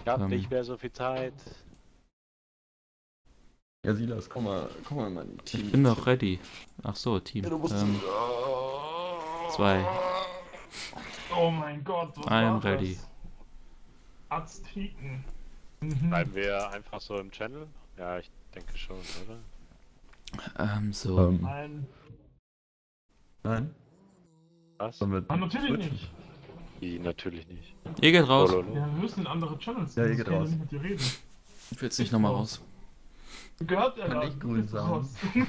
Ich hab nicht mehr so viel Zeit. Ja, Silas, komm mal in mein Team. Ich bin doch ready. Ach so, Team. Ja, du musst 2. Oh mein Gott, was I'm war ready. das? Azteken. Bleiben wir einfach so im Channel? Ja, ich denke schon, oder? So. Nein. Nein? Was? Sollen wir Natürlich switchen? nicht. Die natürlich nicht. Ihr geht raus. Lolo. Ja, wir müssen in andere Channels. Ja, ihr sonst geht kann ich raus. nicht mit dir reden. Ich will jetzt nicht nochmal raus. Gehört er Kann da? ich grün sein?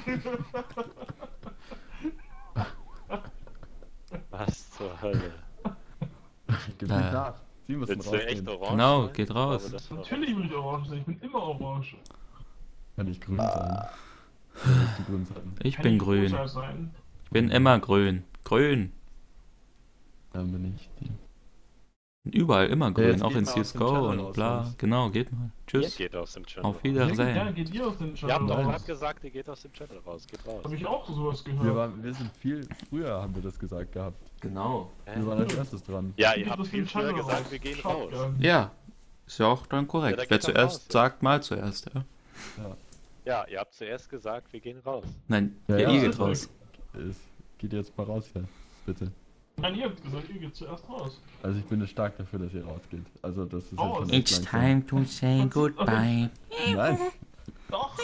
Was zur Hölle? Gib nicht nach. Sie müssen Willst du echt rausgehen. orange Genau, sein? geht raus. Ich glaube, das war- Natürlich will ich orange sein, ich bin immer orange. Kann ich grün sein? Willst du grün sein? Ich Kann bin ich grün. rosa sein? Ich bin immer grün. Grün. Dann bin ich die. Überall immer grün. jetzt auch geht in mal aus dem CSGO Channel und raus, bla. sonst. Genau, geht mal. Ihr Tschüss. geht aus dem Channel. Auf Ja, Wiedersehen. geht ihr aus den Ihr habt doch Channel gerade raus? gesagt, ihr geht aus dem Channel raus. Geht raus. Hab ich auch sowas gehört. Wir sind viel früher, haben wir das gesagt gehabt. Genau. Wir waren als erstes dran. Ja, Geht ihr habt aus dem viel früher Channel gesagt, raus. wir gehen Shotgun. raus. Ja. Ist ja auch dann Ja, korrekt. da Wer geht doch zuerst raus, ja. sagt, mal zuerst, ja. Ja, ihr habt zuerst gesagt, wir gehen raus. Nein, Ja, ihr ja. geht raus. Es geht jetzt mal raus hier. Bitte. Nein, ihr habt gesagt, ihr geht zuerst raus. Also ich bin stark dafür, dass ihr rausgeht. Also das ist Oh, jetzt schon It's echt langsam. time to say goodbye. Nein. Doch!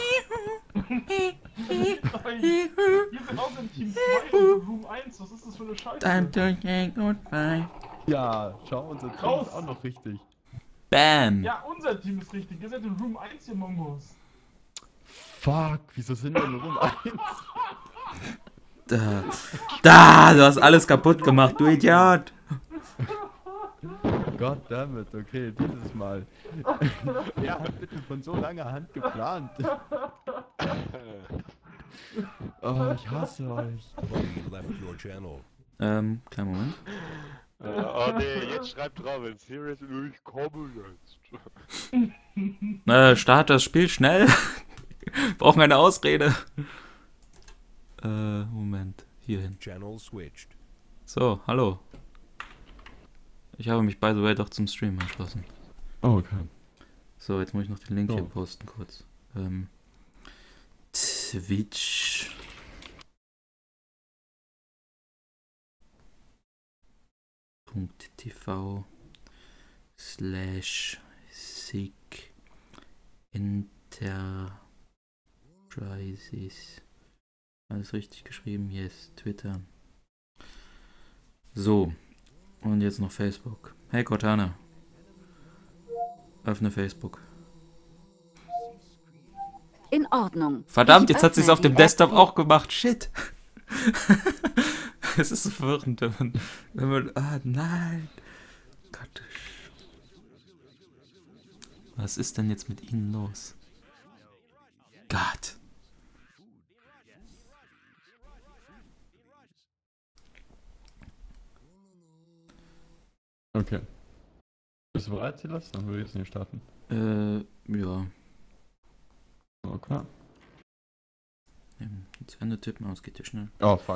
Wir sind auch in Team 2 und Room 1, was ist das für eine Time Scheiße? to say goodbye. Ja, schau, unser Team Raus. ist auch noch richtig. Bam. Ja, unser Team ist richtig, ihr seid in Room 1, ihr Mongos. Fuck, wieso sind wir nur um 1? Da, du hast alles kaputt gemacht, du Idiot. Goddammit, okay, dieses Mal. Wer hat bitte von so langer Hand geplant? Oh, ich hasse euch. Left your channel. Kleinen Moment. Oh nee, jetzt schreibt Robin. Seriously, ich komme jetzt. Start das Spiel schnell. Brauchen eine Ausrede. Moment. Hierhin. Channel switched. So, hallo. Ich habe mich, by the way, doch zum Stream entschlossen. Oh, okay. So, jetzt muss ich noch den Link So. hier posten kurz. Twitch. .tv /sig Enterprises. Alles richtig geschrieben? Yes. Twitter. So. Und jetzt noch Facebook. Hey Cortana. Öffne Facebook. In Ordnung. Verdammt, Ich jetzt hat sie es öffne auf dem die Desktop App. auch gemacht. Shit. Es ist so verwirrend, wenn man. Ah, nein. Gott. Was ist denn jetzt mit Ihnen los? Gott. Okay. Bist du bereit, Silas? Dann würde ich jetzt nicht starten. Ja. Okay. Jetzt Ende tippen, aber es geht ja schnell. Oh, fuck.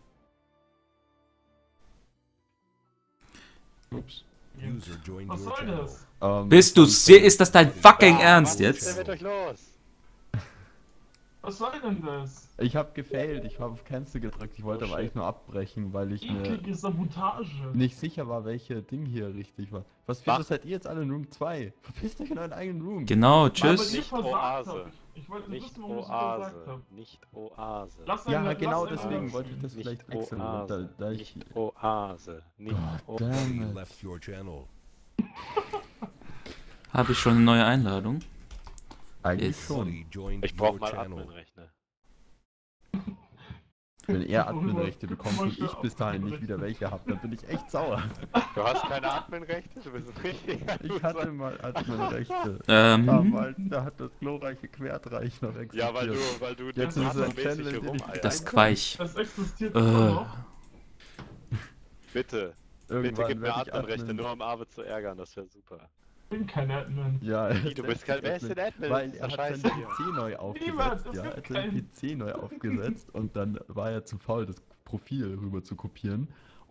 Ups. User joined Was your soll channel. das? Bist du ist das dein fucking Ernst Was ist jetzt? denn mit euch los? Was soll denn das? Ich habe gefailt, ich habe auf Cancel gedrückt. Ich wollte Oh, aber eigentlich nur abbrechen, weil ich mir Eklige Sabotage. nicht sicher war, welche Ding hier richtig war. Was, wieso seid ihr jetzt alle in Room 2? Verpisst euch in euren eigenen Room. Genau, Weil tschüss. ich versagt Oase. hab. Ich wollte Nicht wissen, warum ich versagt Oase. habe. Nicht Oase. Lass Ja, einen- genau lass einen deswegen lassen. wollte ich das Nicht vielleicht wechseln. Oase. Da ich... Nicht Oase. Nicht God Oase. damn You it. left your channel. Habe ich schon eine neue Einladung? Eigentlich Ist- schon. Buddy joined Ich brauch your mal channel. Admin-Rechner. Wenn er Worüber- Adminrechte bekommt und worüber ich bis dahin nicht wieder welche habe, dann bin ich echt sauer. Du hast keine Admin-Rechte? Du bist ein richtiger Ich hatte Loser. mal Adminrechte. Ähm, Damals, da hat das glorreiche Quertreich noch existiert. Ja, weil du Jetzt ist es ein adminmäßig Channel, hier den ich- rumeierst. das Queich. Das existiert immer noch. Bitte, bitte Irgendwann gib mir werd ich Admin-Rechte, Admin. nur um Arvid zu ärgern, das wäre super. Ich bin kein Admin. Ja, Wie, du bist kein... Wer ist denn Admin? Weil Das er ist hat doch seinen scheiße hier. PC neu aufgesetzt. Niemand, es Ja, er gibt hat seinen keinen. PC neu aufgesetzt und dann war er zu faul, das Profil rüber zu kopieren.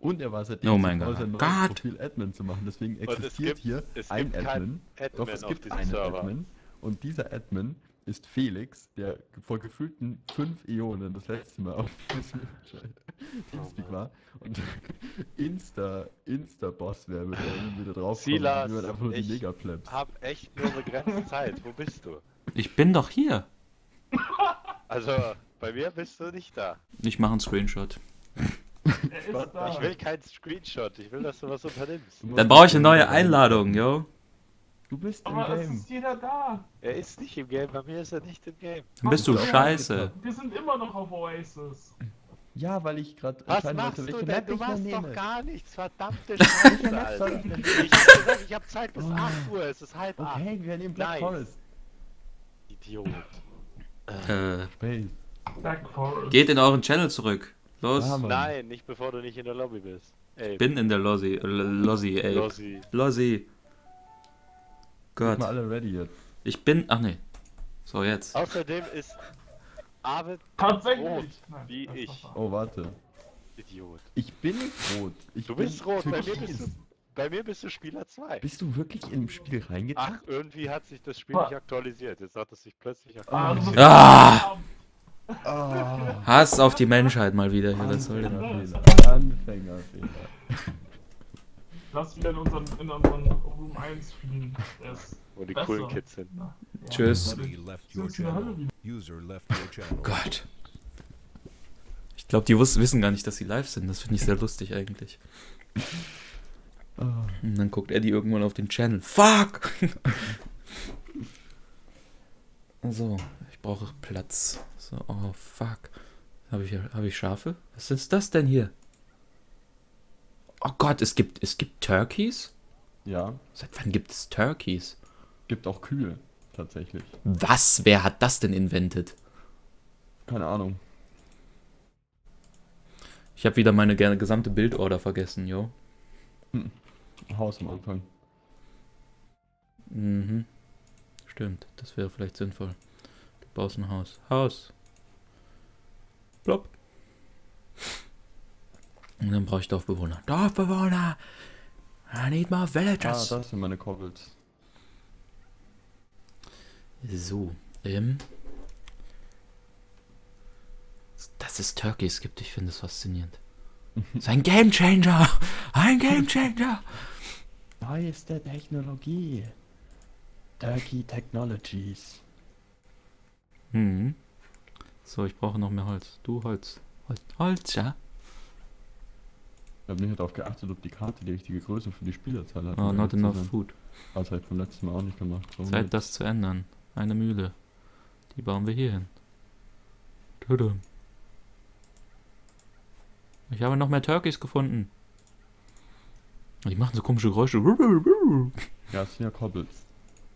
Und er war seitdem Oh mein zu faul, Gott. sein neues Gott. Profil Admin zu machen. Deswegen Und es existiert gibt- hier es ein gibt kein Admin. Admin Doch, es auf gibt diesem einen Server. Admin. Und dieser Admin ist Felix, der vor gefühlten 5 Äonen das letzte Mal auf diesem Teamspeak war. Und Insta-Boss wäre, mit der wieder drauf Silas, wie man einfach nur die ich Megaplebs. hab echt nur begrenzte Zeit. Wo bist du? Ich bin doch hier. Also, bei mir bist du nicht da. Ich mache einen Screenshot. Er ist da. Ich will keinen Screenshot. Ich will, dass du was unternimmst. Dann brauche ich eine neue Einladung, yo. Du bist im Aber es Game. ist jeder da. Er ist nicht im Game. Bei mir ist er nicht im Game. Dann bist du Ja. scheiße. Wir sind immer noch auf Oasis. Ja, weil ich gerade Was entscheiden machst wollte, du welche denn? Map Du ich mehr machst nehme. doch gar nichts. Verdammte Welche Scheiße, Map soll Alter. ich denn Ich nehmen? hab gesagt, ich hab Zeit bis Oh. 8 Uhr. Es ist halb 8. Okay, wir nehmen Black Nice. Forest. Idiot. Space. Black Forest. Geht in euren Channel zurück. Los. Ja, Mann. Nein, nicht bevor du nicht in der Lobby bist. Ey, Bin in der Lossi, ey. Lossi. Lossi. Sind Gott. wir alle ready jetzt? Ich bin. Ach nee. So, jetzt. Außerdem ist Arvid Tatsächlich. rot, Nein, wie das ich. war falsch. Oh, warte. Idiot. Ich bin nicht rot. Du bist rot, bei mir türkis. bist du Spieler 2. Bist du wirklich im Spiel Ach, reingetan? irgendwie hat sich das Spiel Was? nicht aktualisiert. Jetzt hat es sich plötzlich Ah, du bist Ah! Ah, Hass auf die Menschheit mal wieder hier. Was soll denn? Anfängerfehler. Anfängerfehler. Lass wieder in unseren Room 1 fliegen. Der ist wo die besser. coolen Kids sind. Ja. Tschüss. Somebody left your Sind's in der Hölle channel. wieder. User left your channel. Gott. Ich glaube, die wissen gar nicht, dass sie live sind. Das finde ich sehr lustig eigentlich. Ah, Und dann guckt Eddie irgendwann auf den Channel. Fuck! So, ich brauche Platz. So, oh fuck. Hab ich Schafe? Was ist das denn hier? Oh Gott, es gibt Turkeys? ja, Seit wann gibt es Turkeys? gibt auch Kühe, tatsächlich. Was? Wer hat das denn invented? Keine Ahnung. Ich habe wieder meine gesamte Bildorder vergessen, jo. Haus am Anfang. Mhm. Stimmt, das wäre vielleicht sinnvoll. Du baust ein Haus. Haus. Plopp. Und dann brauche ich Dorfbewohner. Dorfbewohner! I need more Ah, villagers. das sind meine Kobbels. So, dass es Turkeys gibt, ich finde es faszinierend. Das ist ein Gamechanger! Ein Gamechanger! Neueste Technologie. Turkey Technologies. Mhm. So, ich brauche noch mehr Holz. Du, Holz. Holz, ja? Ich habe nicht darauf geachtet, ob die Karte die richtige Größe für die Spielerzahl hat. Oh, um not ehrlich zu enough sein. food. Das habe ich beim letzten Mal auch nicht gemacht. So Zeit, das zu ändern. Eine Mühle. Die bauen wir hier hin. Tudum. Ich habe noch mehr Turkeys gefunden. Und die machen so komische Geräusche. Ja, es sind ja Kobbels.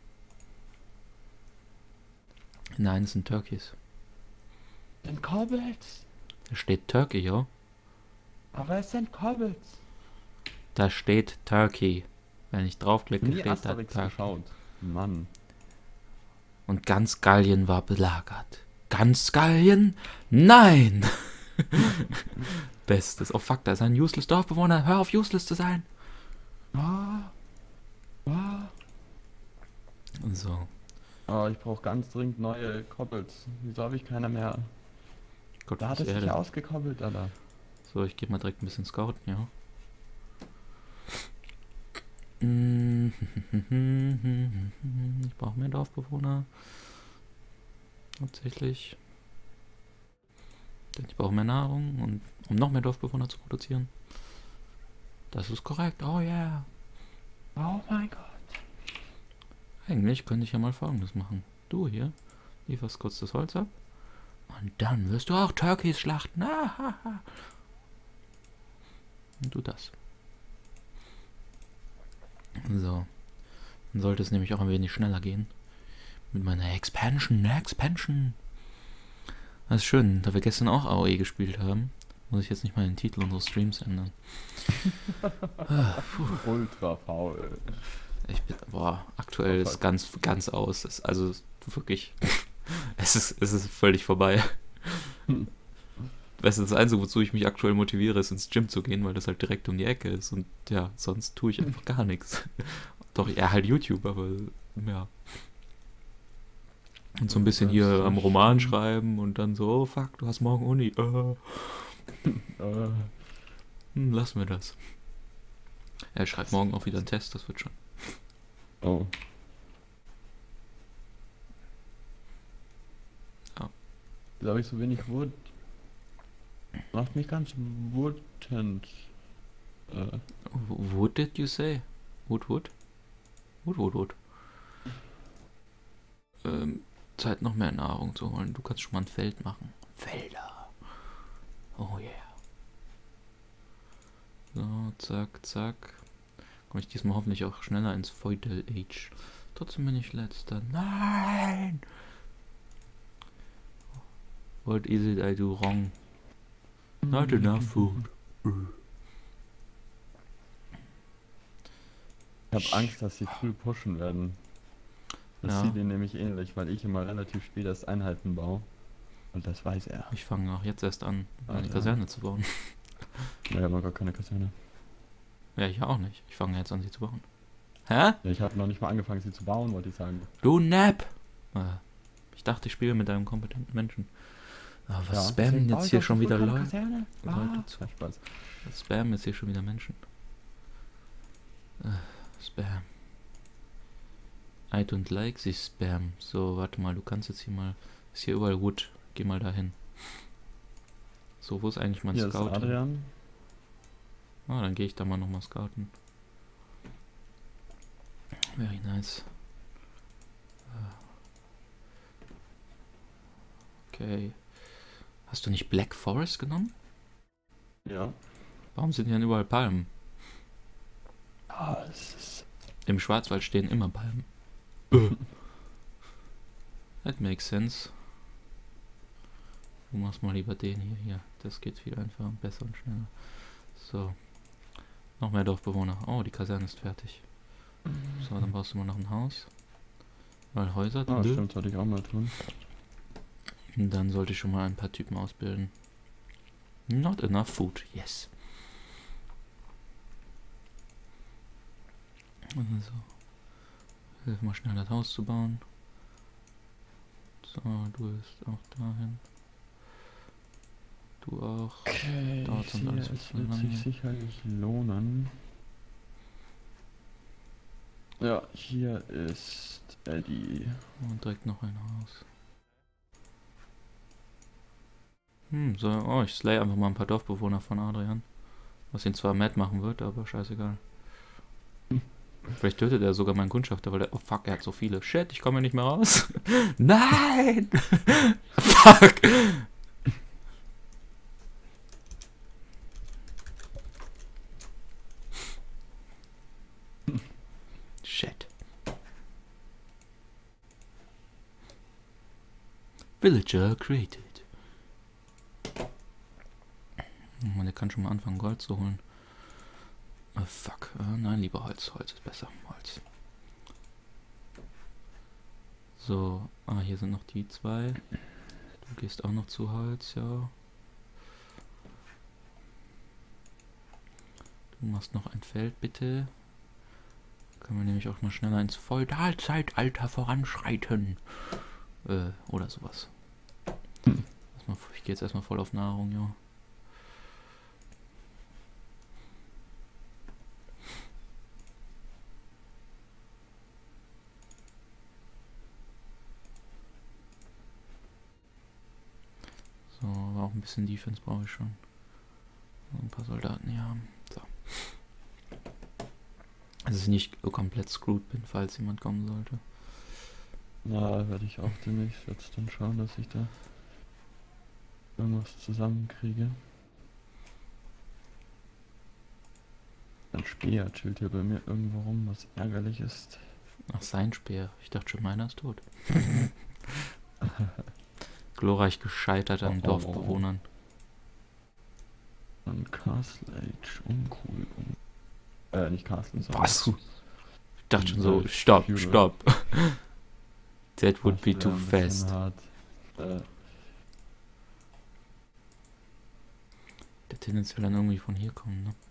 Nein, es sind Turkeys. Sind Kobbels? Da steht Turkey, ja. Aber es sind Kobbels. Da steht Turkey. Wenn ich draufklicke, Nie steht da Asterix Turkey. geschaut. Mann. Und ganz Gallien war belagert. Ganz Gallien? Nein! Bestes. Oh fuck, da ist ein useless Dorfbewohner. Hör auf, useless zu sein. Ah. Ah. So. Oh, ich brauche ganz dringend neue Kobbels. Wieso habe ich keiner mehr? Gott, Da hat was es sich Erde. ausgekobbelt, Alter. So, ich gehe mal direkt ein bisschen scouten, ja. Ich brauche mehr Dorfbewohner. Tatsächlich. Denn ich brauche mehr Nahrung, und um noch mehr Dorfbewohner zu produzieren. Das ist korrekt. Oh yeah. Oh mein Gott. Eigentlich könnte ich ja mal Folgendes machen. Du hier lieferst kurz das Holz ab. Und dann wirst du auch Turkeys schlachten. Ahaha. Und du das. So. Dann sollte es nämlich auch ein wenig schneller gehen. Mit meiner Expansion. Das ist schön, da wir gestern auch AOE gespielt haben, muss ich jetzt nicht mal den Titel unseres Streams ändern. Ultra faul. Ich bin, boah, aktuell ist ganz aus. Also wirklich, es ist völlig vorbei. weißt du, das Einzige, wozu ich mich aktuell motiviere, ist ins Gym zu gehen, weil das halt direkt um die Ecke ist. Und ja, sonst tue ich einfach gar nichts. Doch, ja, halt YouTube, aber ja. Und so ein bisschen hier am Roman schreiben und dann so, oh fuck, du hast morgen Uni. Lassen wir das. Er schreibt morgen auch wieder einen Test, das wird schon. Oh. Ja. Da habe ich so wenig Wut. Macht mich ganz wütend. What did you say? Wood? Zeit noch mehr Nahrung zu holen. Du kannst schon mal ein Feld machen. Felder. Oh yeah. So, zack, zack. Komme ich diesmal hoffentlich auch schneller ins Feudal Age. Trotzdem bin ich letzter. Nein! What is it I do wrong? Not enough food. Ich habe Angst, dass sie früh pushen werden. Das Ja. sieht ihnen nämlich ähnlich, weil ich immer relativ spät erst Einheiten baue. Und das weiß er. Ich fange auch jetzt erst an, eine ja. Kaserne zu bauen. Ja, aber gar keine Kaserne. Ja, ich auch nicht. Ich fange jetzt an, sie zu bauen. Hä? Ja, ich habe noch nicht mal angefangen, sie zu bauen, wollte ich sagen. Du Nap! Ich dachte, ich spiele mit einem kompetenten Menschen. Aber was spammen deswegen baue jetzt ich hier auch schon so wieder früh keine Leute? Kaserne. Leute Ja, Spaß. Was spammen jetzt hier schon wieder Menschen? Spam. I don't like this Spam. So, warte mal, du kannst jetzt hier mal... Ist hier überall Wood. Geh mal dahin. So, wo ist eigentlich mein Hier ist Scout? Adrian. Ah, dann gehe ich da mal nochmal scouten. Very nice. Okay. Hast du nicht Black Forest genommen? Ja. Warum sind hier denn überall Palmen? Ah, es ist... Im Schwarzwald stehen immer Palmen. That makes sense. Du machst mal lieber den hier. Hier, das geht viel einfacher und besser und schneller. So. Noch mehr Dorfbewohner. Oh, die Kaserne ist fertig. So, dann baust du mal noch ein Haus. Weil Häuser... Ah, stimmt, sollte ich auch mal tun. Und dann sollte ich schon mal ein paar Typen ausbilden. Not enough food, yes. Also. Hilf mal schnell das Haus zu bauen. So, du bist auch dahin. Du auch. Okay, Dauert ich sonst sehe, alles viel es zu wird lange. sich sicherlich lohnen. Ja, hier ist Eddie. Und direkt noch ein Haus. So, oh, ich slay einfach mal ein paar Dorfbewohner von Adrian. Was ihn zwar mad machen wird, aber scheißegal. Vielleicht tötet er sogar meinen Kundschafter, weil der... Oh fuck, er hat so viele. Shit, ich komme hier nicht mehr raus. Nein! Fuck! Shit. Villager created. Oh, der kann schon mal anfangen, Gold zu holen. Fuck. Nein, lieber Holz. Holz ist besser. Holz. So. Hier sind noch die zwei. Du gehst auch noch zu Holz, ja. Du machst noch ein Feld, bitte. Können wir nämlich auch mal schneller ins Feudalzeitalter voranschreiten. Oder sowas. Ich gehe jetzt erstmal voll auf Nahrung, ja. So, aber auch ein bisschen Defense brauche ich schon. Ein paar Soldaten hier haben. So. Dass ich nicht komplett screwed bin, falls jemand kommen sollte. Na, werde ich auch demnächst jetzt dann schauen, dass ich da irgendwas zusammenkriege. Ein Speer chillt hier bei mir irgendwo rum, was ärgerlich ist. Ach, sein Speer. Ich dachte schon, meiner ist tot. Glorreich gescheitert an Dorfbewohnern. Und Castle Age, uncool. Nicht Castle, sondern... Was? Ich dachte schon so, stopp. That would be too fast. Der tendenziell dann irgendwie von hier kommen, ne?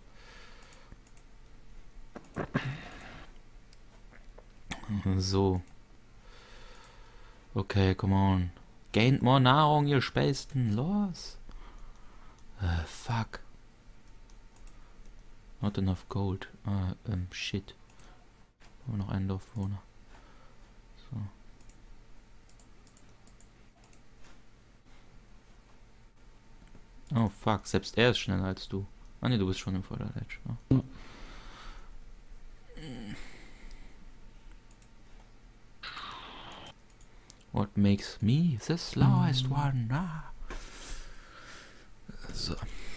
So. Okay, come on. Gaint more Nahrung, ihr Spästen. Los. Fuck. Not enough gold. Shit. Nur noch einen Dorfbewohner. So. Oh fuck, selbst er ist schneller als du. Ah ne, du bist schon im Vorderledge. Ne? What makes me the slowest one? Ah. So.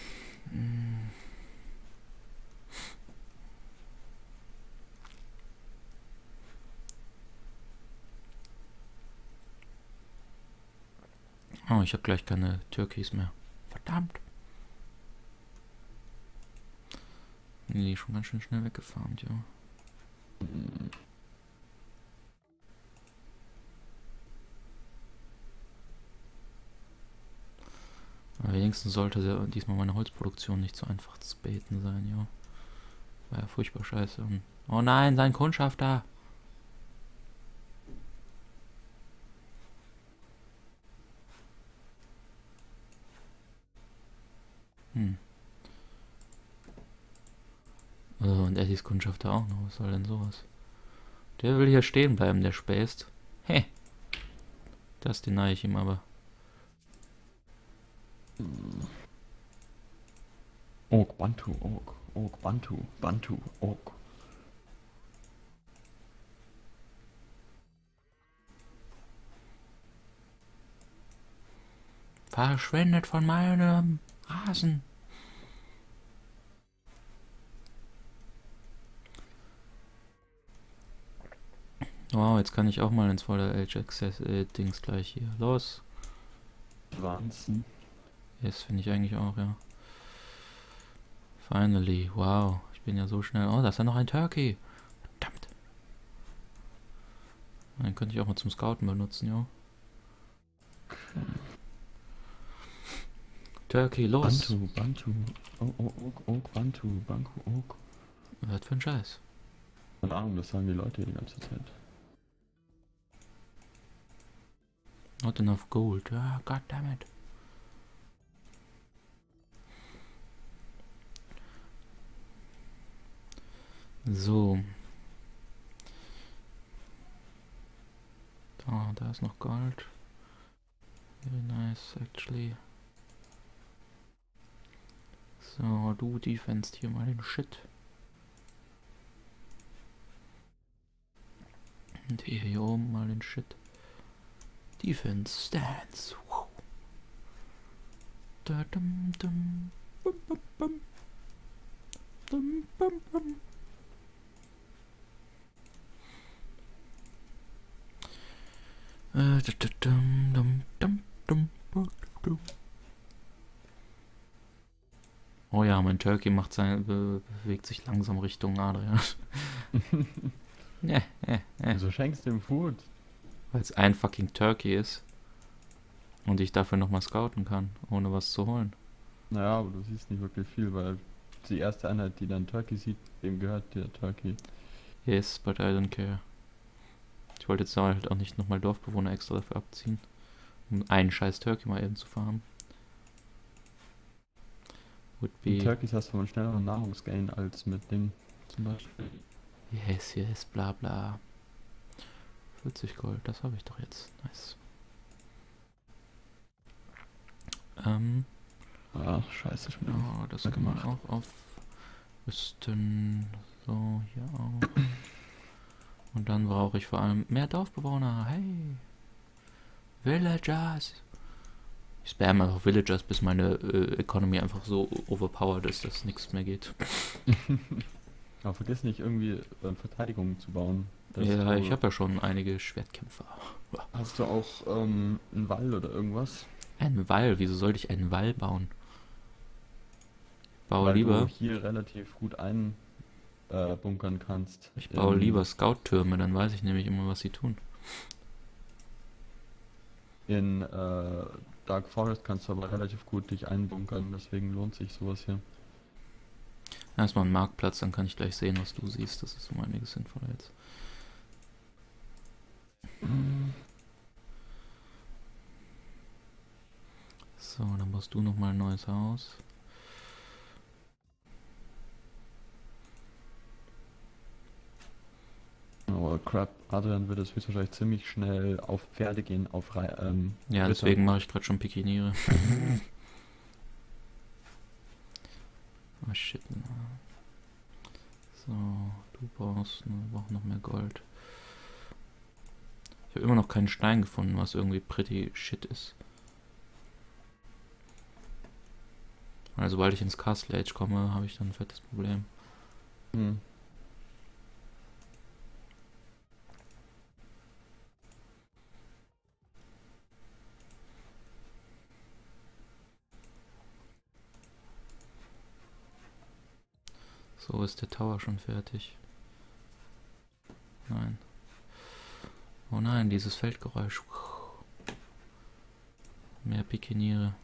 Oh, ich habe gleich keine Turkeys mehr. Verdammt. Nee, schon ganz schön schnell weggefarmt, ja. Aber wenigstens sollte diesmal meine Holzproduktion nicht so einfach zu baiten sein, ja. War ja furchtbar scheiße. Und oh nein, sein Kundschafter! Und Eddies Kundschafter auch noch. Was soll denn sowas? Der will hier stehen bleiben, der späßt. Hä? Das deny ich ihm aber. Ork, Bantu, Ork. Ork, Bantu, Bantu, Ork. Verschwindet von meinem Rasen. Wow, jetzt kann ich auch mal ins volle Age Access Dings gleich hier. Los. Wahnsinn. Yes, finde ich eigentlich auch, ja. Finally, wow. Ich bin ja so schnell. Oh, da ist ja noch ein Turkey. Verdammt. Den könnte ich auch mal zum Scouten benutzen, ja. Turkey, los. Bantu, Bantu. Ork, Bantu, Bantu, Ork. Was für ein Scheiß. Keine Ahnung, das sagen die Leute die ganze Zeit. Not enough gold. Ah, goddammit. So. Da ist noch Gold. Very nice, actually. So, du defenst hier mal den Shit. Und hier oben mal den Shit. Defense stance. Wow. Da dum dum. Bum bum bum. Dum bum bum. Oh ja, mein Turkey macht bewegt sich langsam Richtung Adrian. Wieso schenkst du ihm Food? Weil es ein fucking Turkey ist. Und ich dafür nochmal scouten kann, ohne was zu holen. Naja, aber du siehst nicht wirklich viel, weil die erste Einheit, die dann Turkey sieht, dem gehört der Turkey. Yes, but I don't care. Ich wollte jetzt halt auch nicht nochmal Dorfbewohner extra dafür abziehen, um einen scheiß Turkey mal eben zu farmen. Would be... Mit Turkeys hast du einen schnelleren Nahrungsgain als mit Ding zum Beispiel. Yes, bla bla. 40 Gold, das habe ich doch jetzt. Nice. Ah, scheiße, schon wieder. Ja, das kann man auch aufrüsten. So, hier auch. Und dann brauche ich vor allem mehr Dorfbewohner. Hey! Villagers! Ich spamme einfach Villagers, bis meine Economy einfach so overpowered ist, dass nichts mehr geht. Aber vergiss nicht irgendwie Verteidigung zu bauen. Ja, ich habe ja schon einige Schwertkämpfer. Hast du auch einen Wall oder irgendwas? Ein Wall? Wieso sollte ich einen Wall bauen? Baue Weil lieber. du hier relativ gut einbunkern kannst. Ich baue lieber Scout-Türme, dann weiß ich nämlich immer, was sie tun. In Dark Forest kannst du aber relativ gut dich einbunkern, deswegen lohnt sich sowas hier. Erstmal einen Marktplatz, dann kann ich gleich sehen, was du siehst. Das ist um einiges sinnvoller jetzt. So, dann baust du nochmal ein neues Haus. Aber crap, Adrian wird es höchstwahrscheinlich ziemlich schnell auf Pferde gehen, auf Ja, Ritter. deswegen mache ich gerade schon Pikiniere. Oh shit. So, du brauchst, wir brauchen noch mehr Gold. Ich habe immer noch keinen Stein gefunden, was irgendwie pretty shit ist. Weil sobald ich ins Castle Age komme, habe ich dann ein fettes Problem. Hm. So, ist der Tower schon fertig? Nein. Oh nein, dieses Feldgeräusch. Mehr Pikiniere.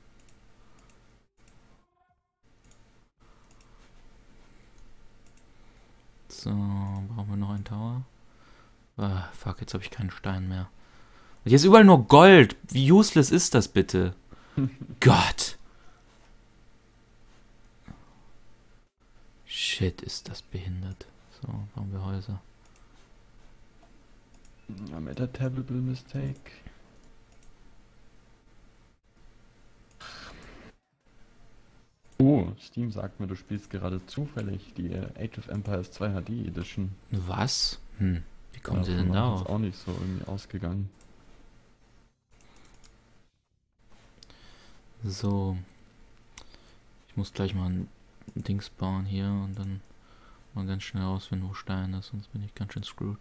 So, brauchen wir noch einen Tower? Ah, fuck, jetzt habe ich keinen Stein mehr. Und hier ist überall nur Gold. Wie useless ist das bitte? Gott. Shit, ist das behindert. So, bauen wir Häuser. I made a terrible mistake. Oh, Steam sagt mir, du spielst gerade zufällig die Age of Empires 2 HD Edition. Was? Wie kommen sie denn Davon war ich darauf? jetzt auch nicht so irgendwie ausgegangen. So. Ich muss gleich mal ein Dings bauen hier und dann mal ganz schnell rausfinden, wo Stein ist, sonst bin ich ganz schön screwed.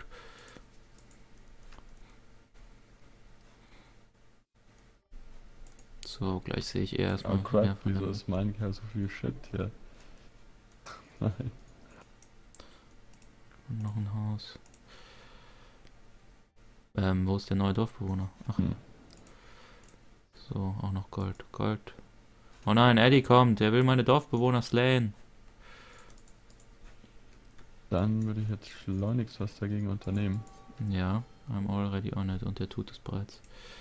So, gleich sehe ich erstmal Oh mehr crap, von wieso dem. ist Minecraft so viel Shit hier? Nein. Und noch ein Haus. Wo ist der neue Dorfbewohner? Ach, Hm. so, auch noch Gold. Gold. Oh nein, Eddie kommt, der will meine Dorfbewohner slayen. Dann würde ich jetzt schleunigst was dagegen unternehmen. Ja, I'm already on it und der tut es bereits.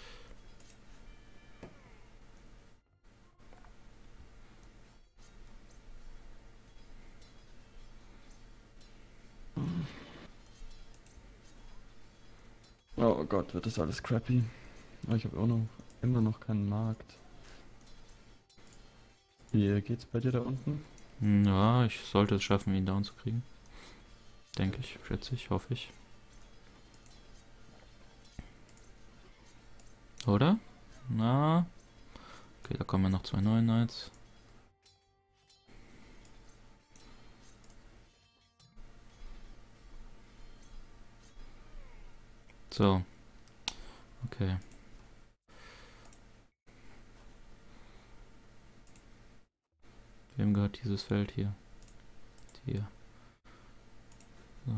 Oh Gott, wird das alles crappy. Aber ich habe immer noch keinen Markt. Wie geht's bei dir da unten? Ja, ich sollte es schaffen, ihn down zu kriegen. Denke ich, schätze ich, hoffe ich. Oder? Na? Okay, da kommen ja noch 2 neue Knights. So. Okay. Wem gehört dieses Feld hier? Hier. So.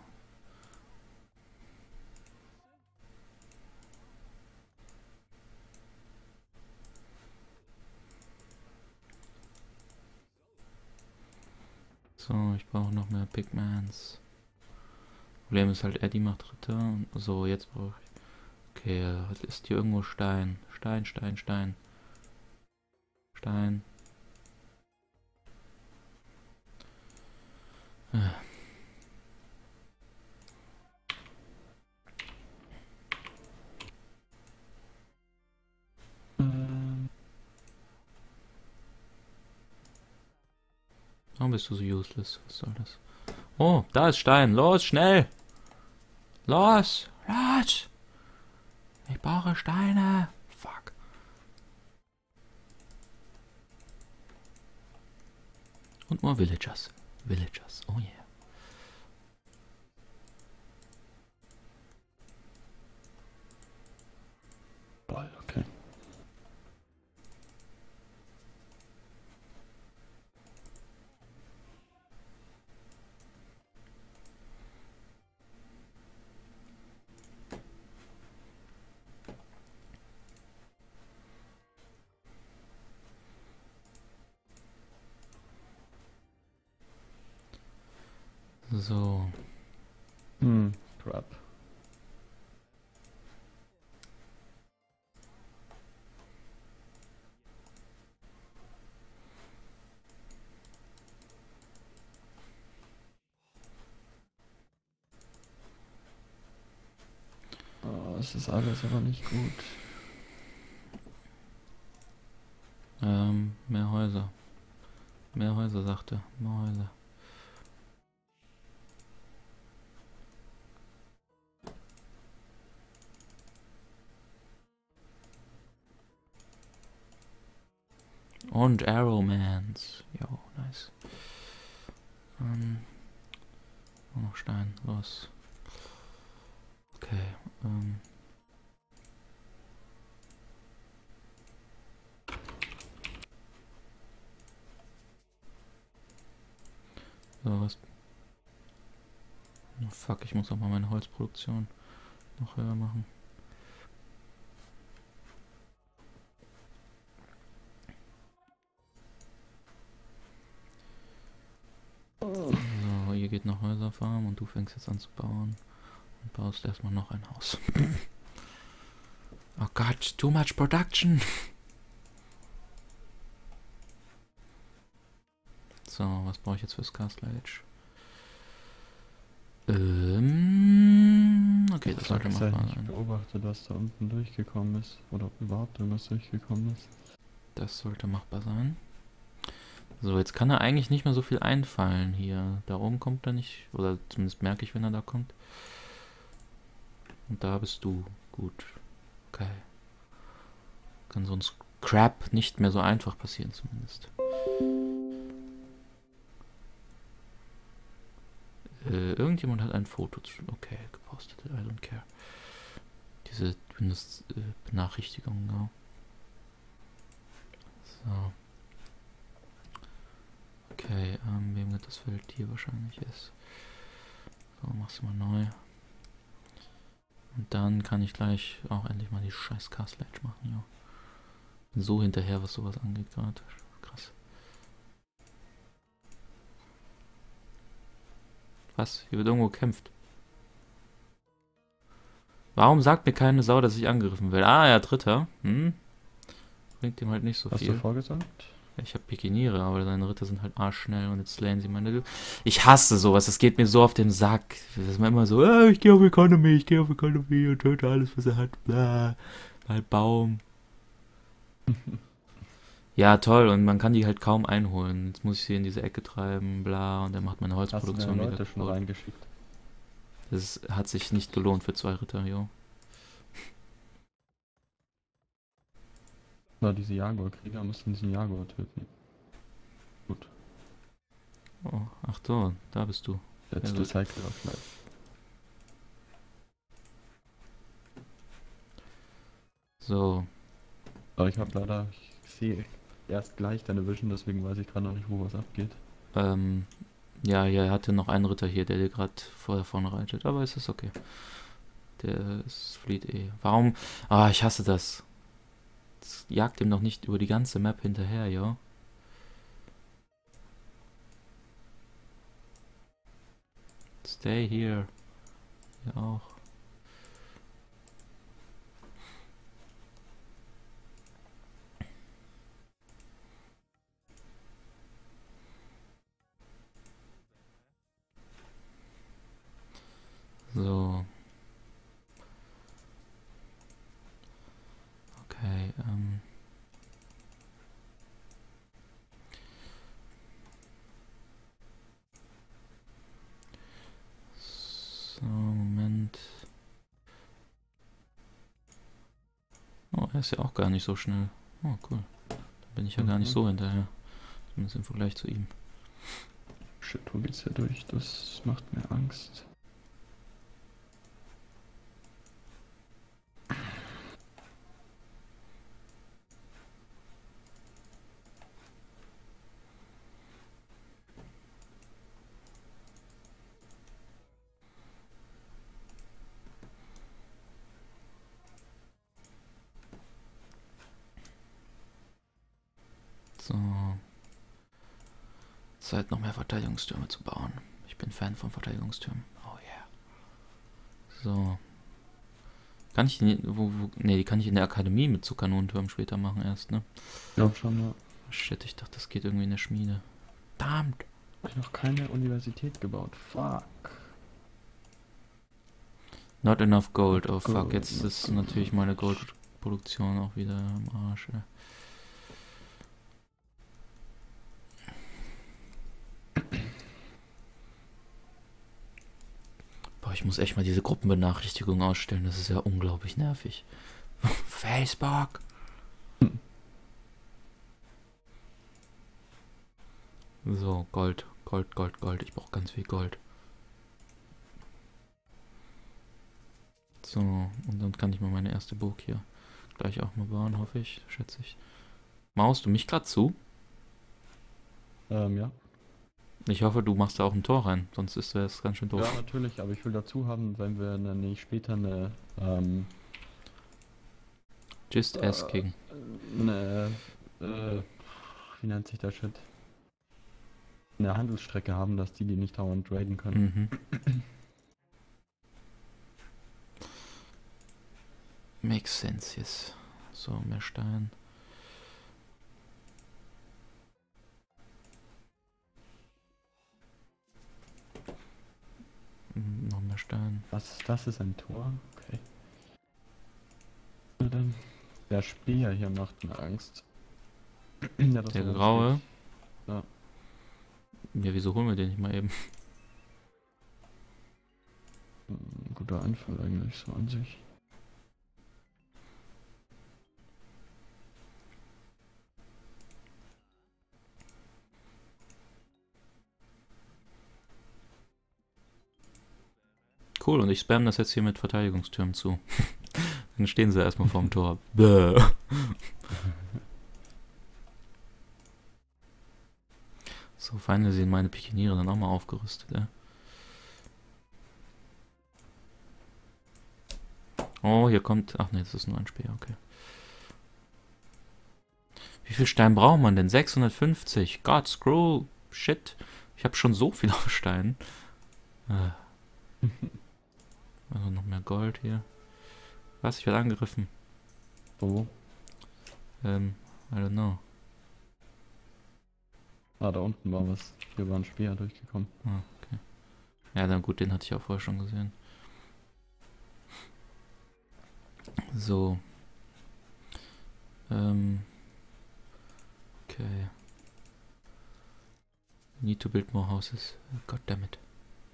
So, ich brauche noch mehr Pigments. Problem ist halt, Eddie macht Ritter. Und so, jetzt brauche ich... Okay, ist hier irgendwo Stein? Stein, Stein, Stein. Stein. Warum bist du so useless? Was soll das? Oh, da ist Stein. Los, schnell! Los! Los! Ich brauche Steine! Fuck. Und more Villagers. Villagers. Oh yeah. Boah, okay. So. Crap. Oh, es ist alles aber nicht gut. Mehr Häuser. Mehr Häuser, sagte. Mehr Häuser. Und Arrowmans. Jo, nice. Nur noch Stein. Los. Okay. So, was? Oh, fuck, ich muss auch mal meine Holzproduktion noch höher machen. So, ihr geht noch Häuserfarm und du fängst jetzt an zu bauen und baust erstmal noch ein Haus. Oh Gott, too much production! So, was brauche ich jetzt fürs Castle Age? Okay, das sollte machbar Ich sein. beobachte, was da unten durchgekommen ist. Oder ob überhaupt irgendwas durchgekommen ist. Das sollte machbar sein. So, jetzt kann er eigentlich nicht mehr so viel einfallen hier. Da oben kommt er nicht, oder zumindest merke ich, wenn er da kommt. Und da bist du. Gut. Okay. Kann so ein Scrap nicht mehr so einfach passieren zumindest. Irgendjemand hat ein Foto okay, gepostet. I don't care. Diese Windows-Benachrichtigung, ja. So. Okay, wem wird das Feld hier wahrscheinlich ist. So, mach's mal neu. Und dann kann ich gleich auch endlich mal die scheiß Castle Age machen, ja. Bin so hinterher, was sowas angeht gerade. Krass. Was? Hier wird irgendwo gekämpft. Warum sagt mir keine Sau, dass ich angegriffen werde? Ah, ja, Dritter. Bringt ihm halt nicht so Hast viel. du vorgesagt? Ich habe Pikiniere, aber seine Ritter sind halt arschschnell und jetzt slayen sie meine... Ich hasse sowas, das geht mir so auf den Sack. Das ist mir immer so, ich gehe auf Economy und töte alles, was er hat. Bla. Halt Baum. Ja, toll, und man kann die halt kaum einholen. Jetzt muss ich sie in diese Ecke treiben, bla, und er macht meine Hast du Holzproduktion deine wieder Leute schon kaputt. reingeschickt? Das hat sich nicht gelohnt für 2 Ritter, jo. Na, diese Jaguar-Krieger mussten diesen Jaguar töten. Gut. Oh, ach so, da bist du. Letzte gut. Cycle of Life. So, Aber ich habe leider, ich sehe erst gleich deine Vision, deswegen weiß ich gerade noch nicht, wo was abgeht. ja, er hatte noch einen Ritter hier, der dir gerade vorne reitet, aber es ist okay. Der flieht eh. Warum? Ah, ich hasse das. Das jagt ihm doch nicht über die ganze Map hinterher, ja. Stay here. Ja auch. So. Okay, so, Moment. Oh, er ist ja auch gar nicht so schnell. Oh, cool. Da bin ich ja gar nicht so hinterher. Zumindest im Vergleich zu ihm. Shit, wo geht's hier durch? Das macht mir Angst. So. Zeit noch mehr Verteidigungstürme zu bauen. Ich bin Fan von Verteidigungstürmen. Oh yeah. So. Kann ich die, nee, die kann ich in der Akademie mit so Kanonentürmen später machen erst, ne? Ich glaube schon, ja. Shit, ich dachte, das geht irgendwie in der Schmiede. Verdammt! Ich habe noch keine Universität gebaut. Fuck. Not enough gold. Oh fuck, Gold, jetzt not ist enough. natürlich meine Goldproduktion auch wieder am Arsch, ey. Boah, ich muss echt mal diese Gruppenbenachrichtigung ausstellen, das ist ja unglaublich nervig. Facebook! So, Gold, Gold, Gold, Gold. Ich brauche ganz viel Gold. So, und dann kann ich mal meine erste Burg hier gleich auch mal bauen, hoffe ich, schätze ich. Maust du mich gerade zu? Ja. Ich hoffe, du machst da auch ein Tor rein, sonst ist das ganz schön doof. Ja, natürlich, aber ich will dazu haben, wenn wir nämlich später Just asking. wie nennt sich das Shit? Eine Handelsstrecke haben, dass die nicht dauernd traden können. Mhm. Makes sense, yes. So, mehr Stein. Noch mehr Stein. Das ist ein Tor? Okay. Und dann, der Speer hier macht mir Angst. Ja, das Der so graue. steht. Ja. Ja, wieso holen wir den nicht mal eben? Guter Einfall eigentlich, so an sich. Cool, und ich spam das jetzt hier mit Verteidigungstürmen zu. Dann stehen sie erstmal vorm Tor. Bäh. So, feine sehen meine Pikiniere dann auch mal aufgerüstet, ja. Oh, hier kommt... Ach ne, das ist nur ein Speer, okay. Wie viel Stein braucht man denn? 650. God, screw. Shit. Ich habe schon so viel auf Stein. Also noch mehr Gold hier. Was? Ich werde angegriffen. Wo? I don't know. Ah, da unten war was. Hier war ein Speer durchgekommen. Ah, okay. Ja, dann gut, den hatte ich auch vorher schon gesehen. So. Okay. Need to build more houses. God damn it.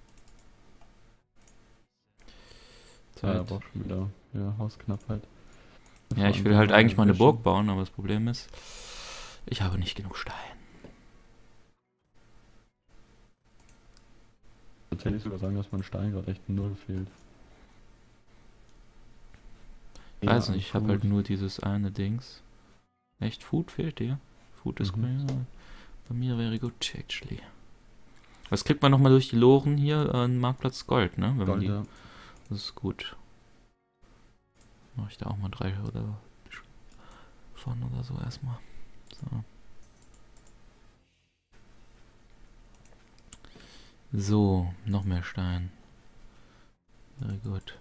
Ja, er braucht schon wieder Hausknappheit. Ja, ich will halt eigentlich mal eine Burg bauen, aber das Problem ist, ich habe nicht genug Stein. Tatsächlich sogar sagen, dass mein Stein gerade echt null fehlt. Ich weiß nicht, ich habe halt nur dieses eine Dings. Echt, Food fehlt dir? Food ist bei mir very good, actually. Was kriegt man nochmal durch die Loren hier? Marktplatz Gold, ne? Wenn Gold, man ja. Das ist gut. Mache ich da auch mal 3 oder von oder so erstmal. So. So, noch mehr Stein. Very gut.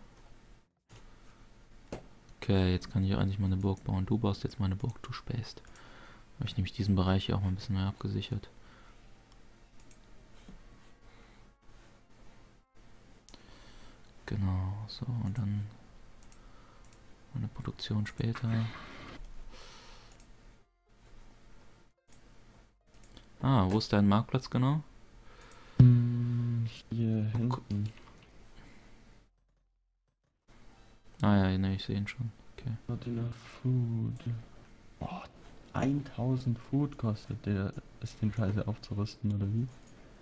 Okay, jetzt kann ich eigentlich mal eine Burg bauen. Du baust jetzt meine Burg, du späßt. Habe ich nämlich diesen Bereich hier auch mal ein bisschen mehr abgesichert. Genau, so, und dann eine Produktion später. Ah, wo ist dein Marktplatz genau? Hier hinten. Ah ja, ne, ich sehe ihn schon. Okay. Not enough food. Oh, 1000 Food kostet der, ist den Scheiße aufzurüsten, oder wie?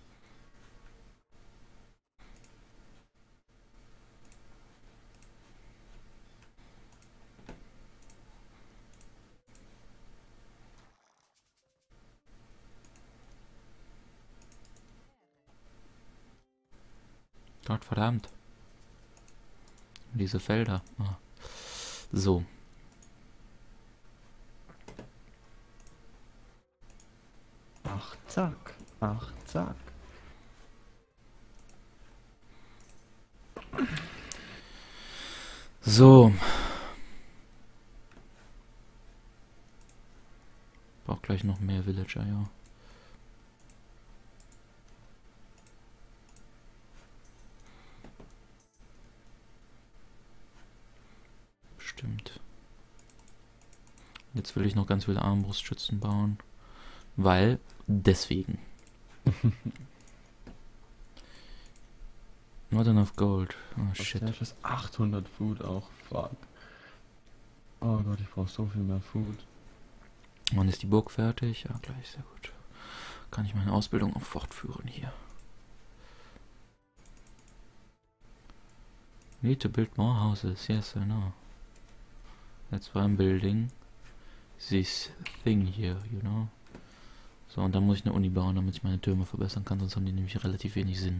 Gott verdammt. Diese Felder. Ah. So. Ach, zack. Ach, zack. So. Braucht gleich noch mehr Villager, ja. Stimmt. Jetzt will ich noch ganz viele Armbrustschützen bauen. Weil, deswegen. Not enough gold. Oh shit. Das ist 800 Food auch. Fuck. Oh Gott, ich brauche so viel mehr Food. Wann ist die Burg fertig? Ja, gleich, sehr gut. Kann ich meine Ausbildung auch fortführen hier. Need to build more houses. Yes, I know. That's why I'm building this thing here, you know. So, und dann muss ich eine Uni bauen, damit ich meine Türme verbessern kann, sonst haben die nämlich relativ wenig Sinn.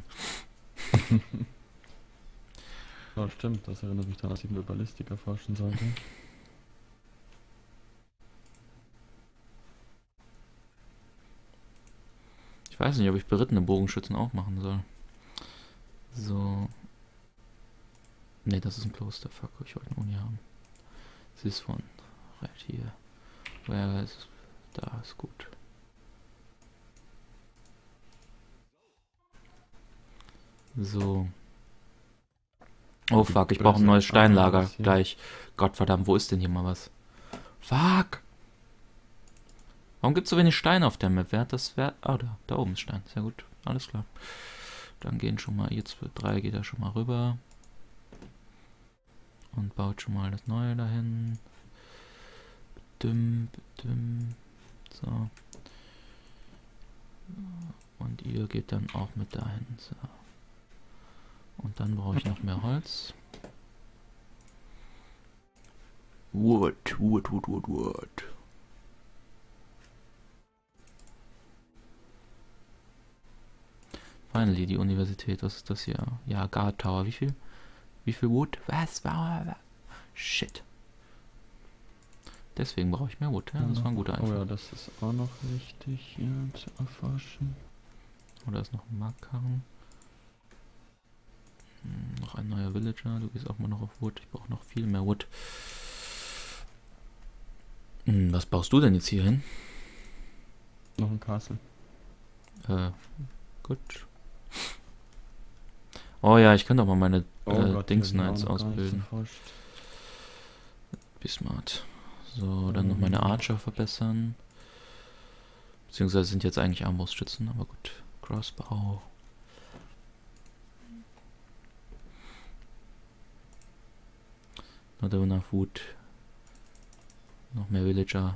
Ja, stimmt, das erinnert mich daran, dass ich über Ballistik erforschen sollte. Ich weiß nicht, ob ich berittene Bogenschützen auch machen soll. So. Ne, das ist ein Kloster. Fuck, ich wollte eine Uni haben. This one. Right here. Where is... Da ist gut. So. Oh fuck, ich brauche ein neues Steinlager. Gleich. Gottverdammt, wo ist denn hier mal was? Fuck! Warum gibt es so wenig Steine auf der Map? Wer hat das? Ah, da oben ist Stein. Sehr gut. Alles klar. Dann gehen schon mal, jetzt für 3 geht er schon mal rüber. Und baut schon mal das Neue dahin. So. Und ihr geht dann auch mit dahin. So. Und dann brauche ich noch mehr Holz. Wood. Finally, die Universität, was ist das hier? Ja, Guard Tower, wie viel? Wie viel Wood? Was? Shit. Deswegen brauche ich mehr Wood, ja, das war ein guter Einfall. Oh ja, das ist auch noch wichtig hier zu erforschen. Oh, da ist noch ein Marktkarren. Noch ein neuer Villager, du gehst auch mal noch auf Wood, ich brauche noch viel mehr Wood. Was baust du denn jetzt hier hin? Noch ein Castle. Gut. Oh ja, ich könnte auch mal meine Gott, Dings die haben Knights auch noch gar nichts ausbilden. erforscht. Be smart. So, dann noch meine Archer verbessern. Beziehungsweise sind jetzt eigentlich Armbrustschützen, aber gut. Crossbow. Not enough wood. Noch mehr Villager.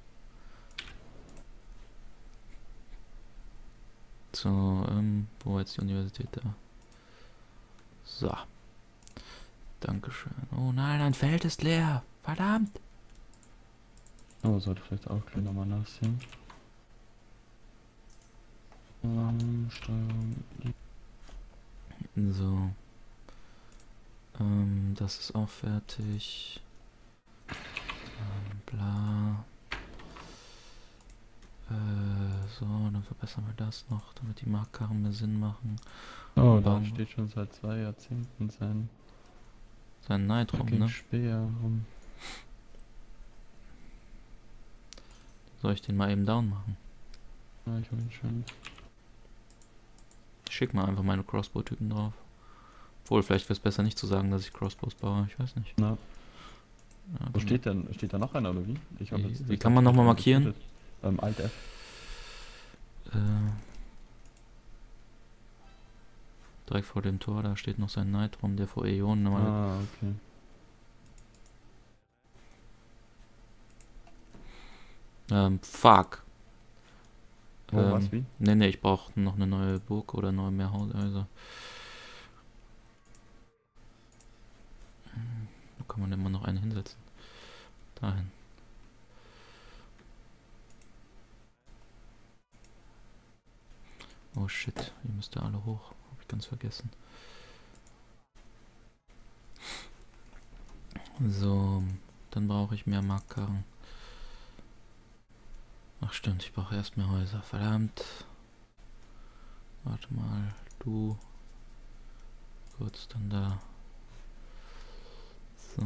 So, wo war jetzt die Universität da? So. Dankeschön. Oh nein, ein Feld ist leer. Verdammt. Oh, sollte vielleicht auch gleich nochmal nachsehen. Steuerung. So. Das ist auch fertig. Bla. So, dann verbessern wir das noch, damit die Marktkarren mehr Sinn machen. Oh, da Bauen steht schon seit 2 Jahrzehnten sein Neid rum, ne? Speer rum. Soll ich den mal eben down machen? Ja, ich hol ihn schon. Ich schick mal einfach meine Crossbow-Typen drauf. Obwohl, vielleicht wäre es besser nicht zu sagen, dass ich Crossbows baue, ich weiß nicht. Na, Ja, wo steht denn? Steht da noch einer oder wie? Ich hab jetzt Wie kann man nochmal markieren? Alt F. Direkt vor dem Tor, da steht noch sein Neid rum, der vor Äonen mal. Ah, okay. Fuck. Oh, was, wie? Ne, ich brauche noch eine neue Burg oder neue mehr Haus, also. Wo kann man denn mal noch eine hinsetzen? Dahin. Oh shit, ihr müsst da alle hoch. Hab ich ganz vergessen. So, dann brauche ich mehr Marktkarren. Ach stimmt, ich brauche erst mehr Häuser. Verdammt. Warte mal, du. Kurz dann da. So.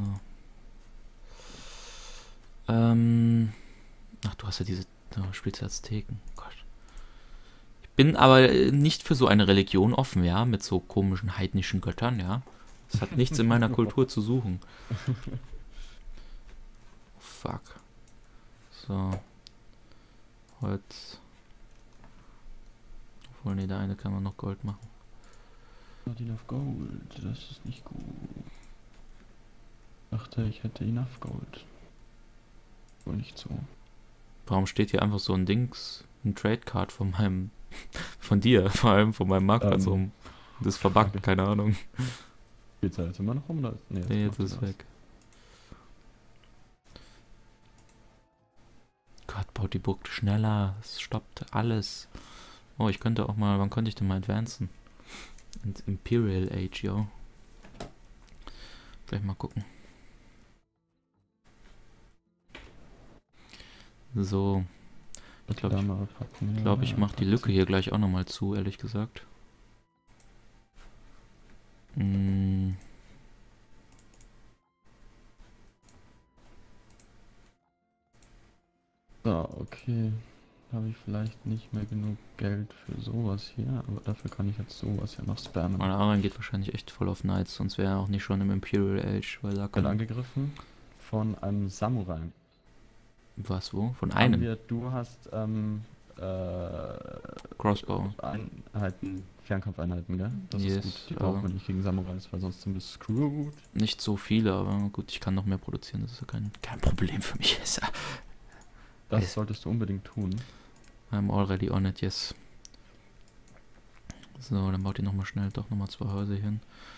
Ach, du hast ja diese... Du spielst ja Azteken. Gott. Ich bin aber nicht für so eine Religion offen, ja? Mit so komischen heidnischen Göttern, ja? Das hat nichts in meiner Kultur zu suchen. Fuck. So. Holz. Obwohl, ne, der eine kann man noch Gold machen. Not enough Gold, das ist nicht gut. Dachte, ich hätte enough Gold. Wohl nicht so. Warum steht hier einfach so ein Dings, ein Trade-Card von meinem, von dir, vor allem von meinem Marktplatz rum? Das ist verbuggt, keine Ahnung. Geht's da jetzt immer noch rum? Oder? Nee, jetzt ist es weg. Gott, baut die Burg schneller. Es stoppt alles. Oh, ich könnte auch mal, wann könnte ich denn mal advancen? Ins Imperial Age, yo. Vielleicht mal gucken. So. Ich glaube, ich mache die Lücke hier gleich auch nochmal zu, ehrlich gesagt. So, okay. Habe ich vielleicht nicht mehr genug Geld für sowas hier, aber dafür kann ich jetzt sowas ja noch spammen. Meine Aran geht wahrscheinlich echt voll auf Knights, sonst wäre er auch nicht schon im Imperial Age, weil da Ich bin kann... angegriffen von einem Samurai. Was, wo? Von Haben einem? du hast Crossbow. Einheiten, Fernkampfeinheiten, gell? Das Yes, ist gut. Die brauchen wir nicht gegen Samurais, weil sonst sind wir screwed. Nicht so viele, aber gut, ich kann noch mehr produzieren, das ist ja kein Problem für mich. Das solltest du unbedingt tun. I'm already on it, yes. So, dann baut ihr nochmal schnell doch nochmal 2 Häuser hin.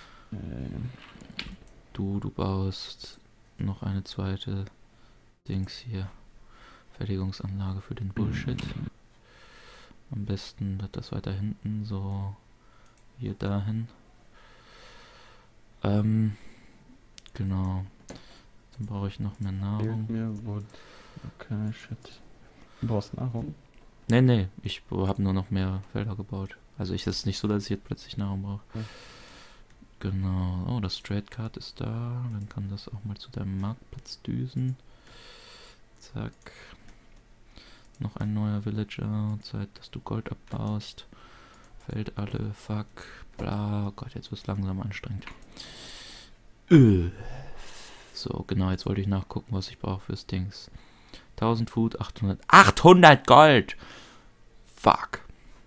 Du baust noch eine zweite Dings hier. Fertigungsanlage für den Bullshit. Am besten das weiter hinten, so hier dahin. Genau. Dann brauche ich noch mehr Nahrung. Fehlt mir Wood. Okay, shit. Du brauchst Nahrung? Nee, ich habe nur noch mehr Felder gebaut. Also es ist nicht so, dass ich jetzt plötzlich Nahrung brauche. Ja. Genau. Oh, das Trade Card ist da. Dann kann das auch mal zu deinem Marktplatz düsen. Zack. Noch ein neuer Villager. Zeit, dass du Gold abbaust. Fällt alle. Fuck. Bla. Oh Gott, jetzt wird es langsam anstrengend. So, genau. Jetzt wollte ich nachgucken, was ich brauche fürs Dings. 1000 Food, 800 Gold! Fuck.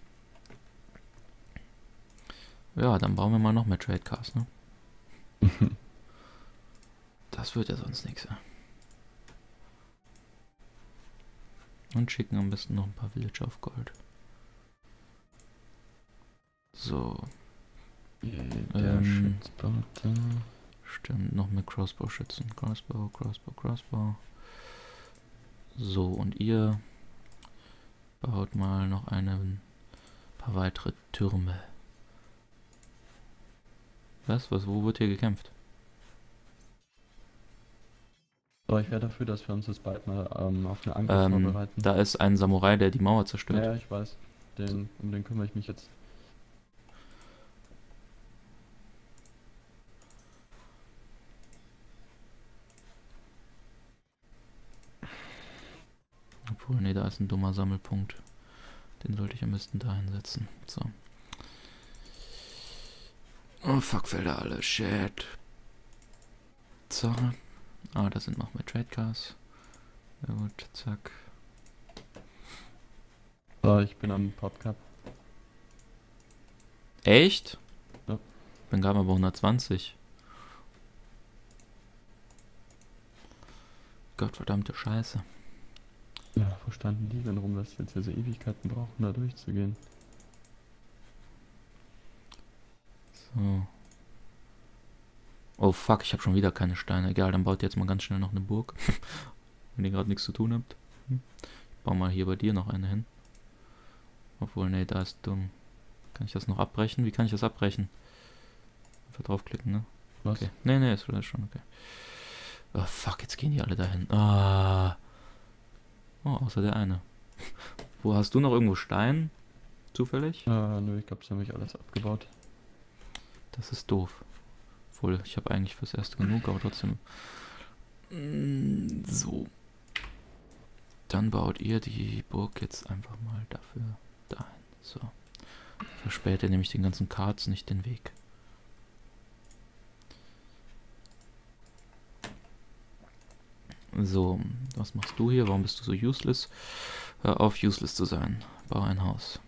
Ja, dann bauen wir mal noch mehr Trade Cards, ne? Das wird ja sonst nichts, ja. Und schicken am besten noch ein paar Villager auf Gold. So. Stimmt, noch mehr Crossbow-Schützen. Crossbow. So, und ihr baut mal noch ein paar weitere Türme. Wo wird hier gekämpft? So, ich wäre dafür, dass wir uns jetzt bald mal auf eine Angriff vorbereiten. Da ist ein Samurai, der die Mauer zerstört. Ja, ich weiß. Um den kümmere ich mich jetzt. Obwohl, nee, da ist ein dummer Sammelpunkt. Den sollte ich am besten da hinsetzen. So. Oh, fuck, Felder alle. Shit. So. Ah, da sind noch mehr Trade Cars. Ja gut, zack. So, ich bin am Podcast. Echt? Ja. Bin gerade mal bei 120. Gottverdammte Scheiße. Ja, wo standen die denn rum, dass wir jetzt hier so Ewigkeiten brauchen, da durchzugehen? So. Oh fuck, ich habe schon wieder keine Steine. Egal, dann baut ihr jetzt mal ganz schnell noch eine Burg. Wenn ihr gerade nichts zu tun habt. Ich baue mal hier bei dir noch eine hin. Obwohl, nee, da ist dumm. Kann ich das noch abbrechen? Wie kann ich das abbrechen? Einfach draufklicken, ne? Was? Okay. Nee, ist vielleicht schon okay. Oh fuck, jetzt gehen die alle dahin. Ah. Oh, außer der eine. Wo hast du noch irgendwo Stein? Zufällig? Nö, ich glaube, sie haben mich alles abgebaut. Das ist doof. Obwohl, ich habe eigentlich fürs Erste genug, aber trotzdem. So. Dann baut ihr die Burg jetzt einfach mal dafür dahin. So. Versperrt ihr nämlich den ganzen Cards nicht den Weg. So, was machst du hier? Warum bist du so useless? Hör auf, useless zu sein. Bau ein Haus.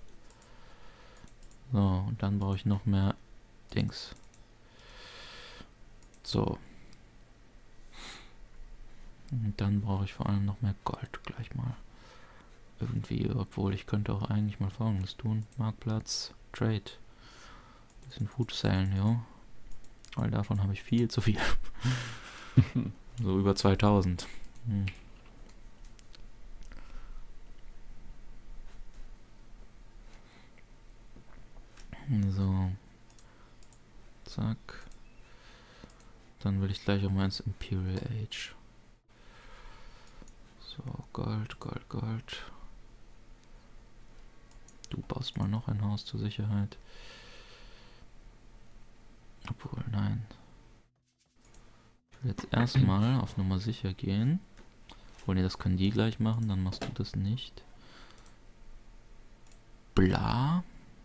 So, und dann brauche ich noch mehr Dings. So. Und dann brauche ich vor allem noch mehr Gold gleich mal. Irgendwie, obwohl ich könnte auch eigentlich mal Folgendes tun. Marktplatz, Trade. Bisschen Food sellen, ja. Weil davon habe ich viel zu viel. So über 2000. So. Zack. Dann will ich gleich auch mal ins Imperial Age. So, Gold, Gold, Gold. Du baust mal noch ein Haus zur Sicherheit. Obwohl, nein. Ich will jetzt erstmal auf Nummer sicher gehen. Obwohl, ne, das können die gleich machen, dann machst du das nicht. Bla.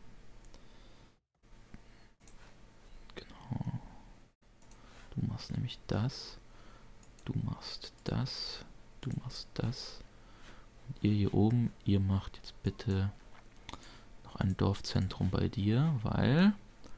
Genau. Du machst nämlich das. Du machst das. Du machst das. Und ihr hier oben, ihr macht jetzt bitte noch ein Dorfzentrum bei dir, weil...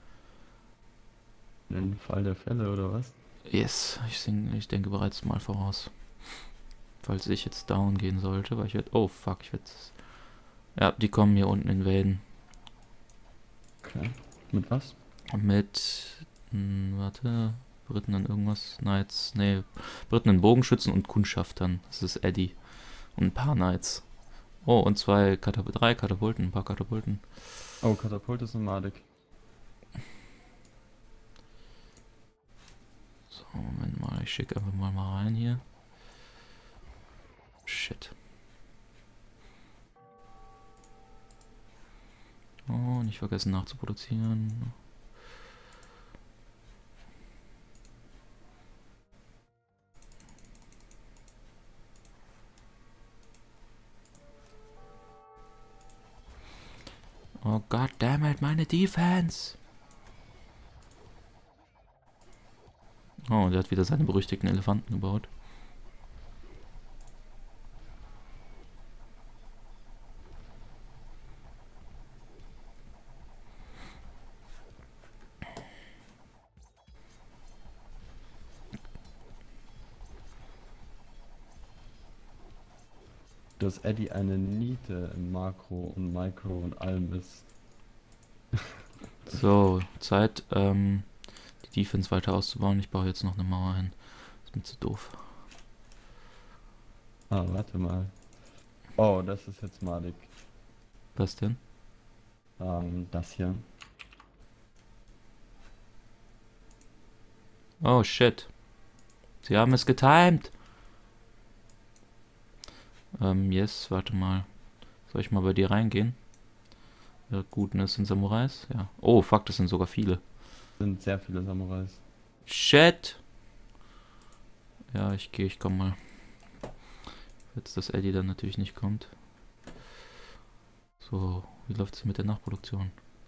Im Fall der Fälle, oder was? Yes, ich denke bereits mal voraus. Falls ich jetzt down gehen sollte, weil ich werde... Oh, fuck, ich werde... Ja, die kommen hier unten invaden. Okay. Mit was? Mit... warte... Briten an irgendwas... Knights... Nee, Briten an Bogenschützen und Kundschaftern. Das ist Eddie. Und ein paar Knights. Oh, und drei Katapulten, ein paar Katapulten. Oh, Katapult ist nomadik. So, Moment mal, ich schicke einfach mal rein hier. Shit. Oh, nicht vergessen nachzuproduzieren. Oh god damn it, meine Defense! Oh, der hat wieder seine berüchtigten Elefanten gebaut. Dass Eddie eine Niete in Makro und Micro und allem ist. So, Zeit, die Defense weiter auszubauen. Ich baue jetzt noch eine Mauer hin. Ist mir zu doof. Ah, warte mal. Oh, das ist jetzt madig. Was denn? Das hier. Oh shit. Sie haben es getimed. Yes, warte mal. Soll ich mal bei dir reingehen? Ja, gut, ne, das sind Samurais? Ja. Oh, fuck, das sind sogar viele. Sind sehr viele Samurais. Shit! Ja, ich komm mal. Jetzt, dass Eddie dann natürlich nicht kommt. So, wie läuft es mit der Nachproduktion?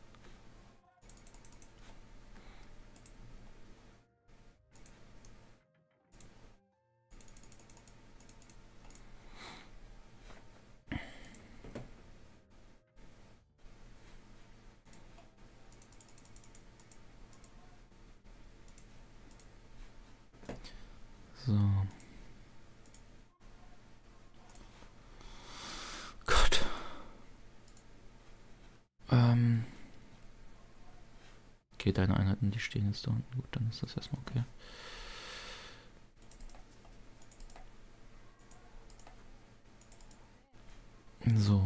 So. Gott. Okay, deine Einheiten, die stehen jetzt da unten. Gut, dann ist das erstmal okay. So.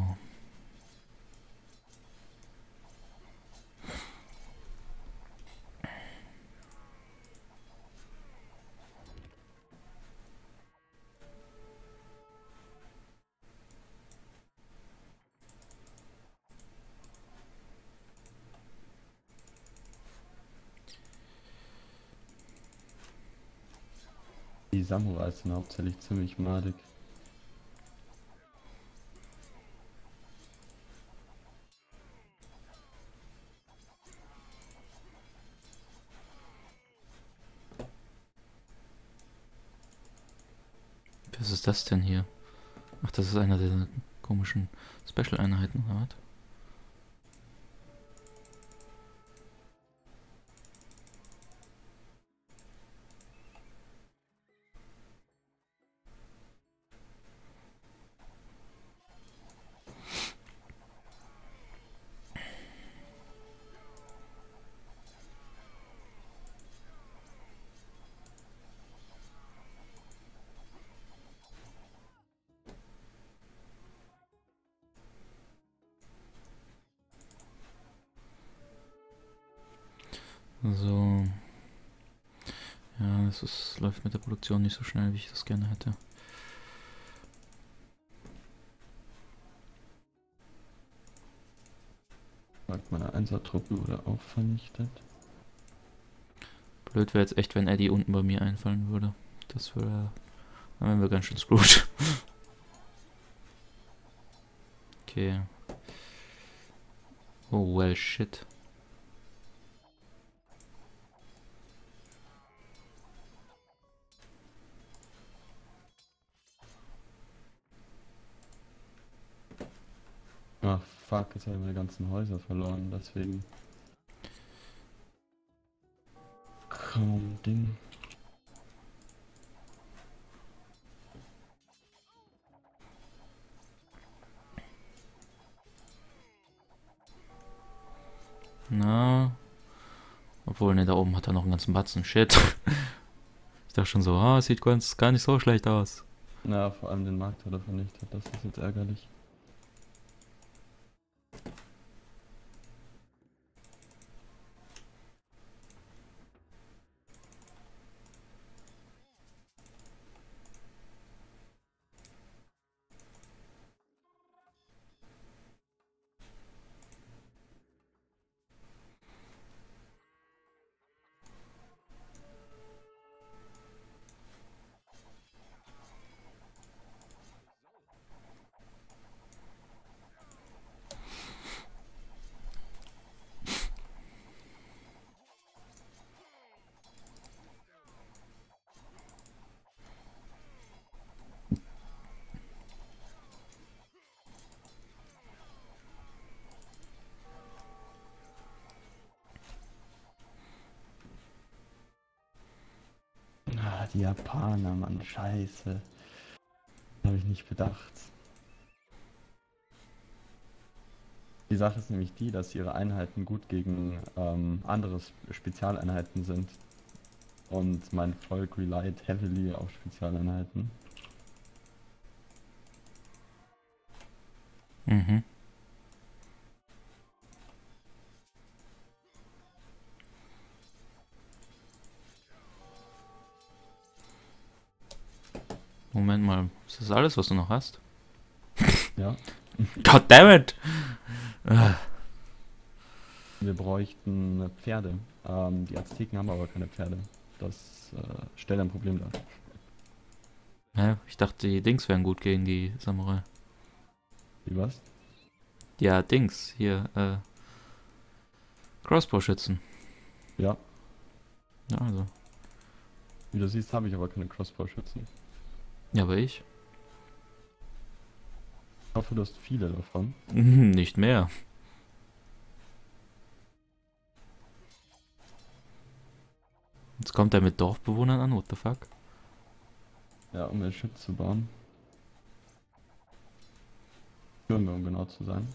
die Samurais sind hauptsächlich ziemlich madig. Was ist das denn hier? Ach, das ist einer der komischen Special-Einheiten, oder was? So. Ja, läuft mit der Produktion nicht so schnell, wie ich das gerne hätte. Meine Einsertruppe wurde auch vernichtet. Blöd wäre jetzt echt, wenn Eddie unten bei mir einfallen würde. Das wäre... Dann wären wir ganz schön screwed. Okay. Oh, well, shit. Ach fuck, jetzt habe ich meine ganzen Häuser verloren, deswegen. Kaum Ding. Na. Obwohl, ne, da oben hat er noch einen ganzen Batzen. Shit. Ich dachte schon so, es sieht gar nicht so schlecht aus. Na, vor allem den Markt hat er vernichtet, das ist jetzt ärgerlich. Ah, die Japaner, Mann, scheiße. Habe ich nicht bedacht. Die Sache ist nämlich die, dass ihre Einheiten gut gegen andere Spezialeinheiten sind. Und mein Volk relied heavily auf Spezialeinheiten. Mhm. Moment mal, ist das alles, was du noch hast? Ja. God damn it! Wir bräuchten Pferde. Die Azteken haben aber keine Pferde. Das stellt ein Problem dar. Ja, ich dachte, die Dings wären gut gegen die Samurai. Wie was? Ja, Dings, hier, Crossbow-Schützen. Ja. Ja, also. Wie du siehst, habe ich aber keine Crossbow-Schützen. Ja, aber ich. Ich hoffe, du hast viele davon. Nicht mehr. Jetzt kommt er mit Dorfbewohnern an, what the fuck? Ja, um den Schütz zu bauen. Türme, um genau zu sein.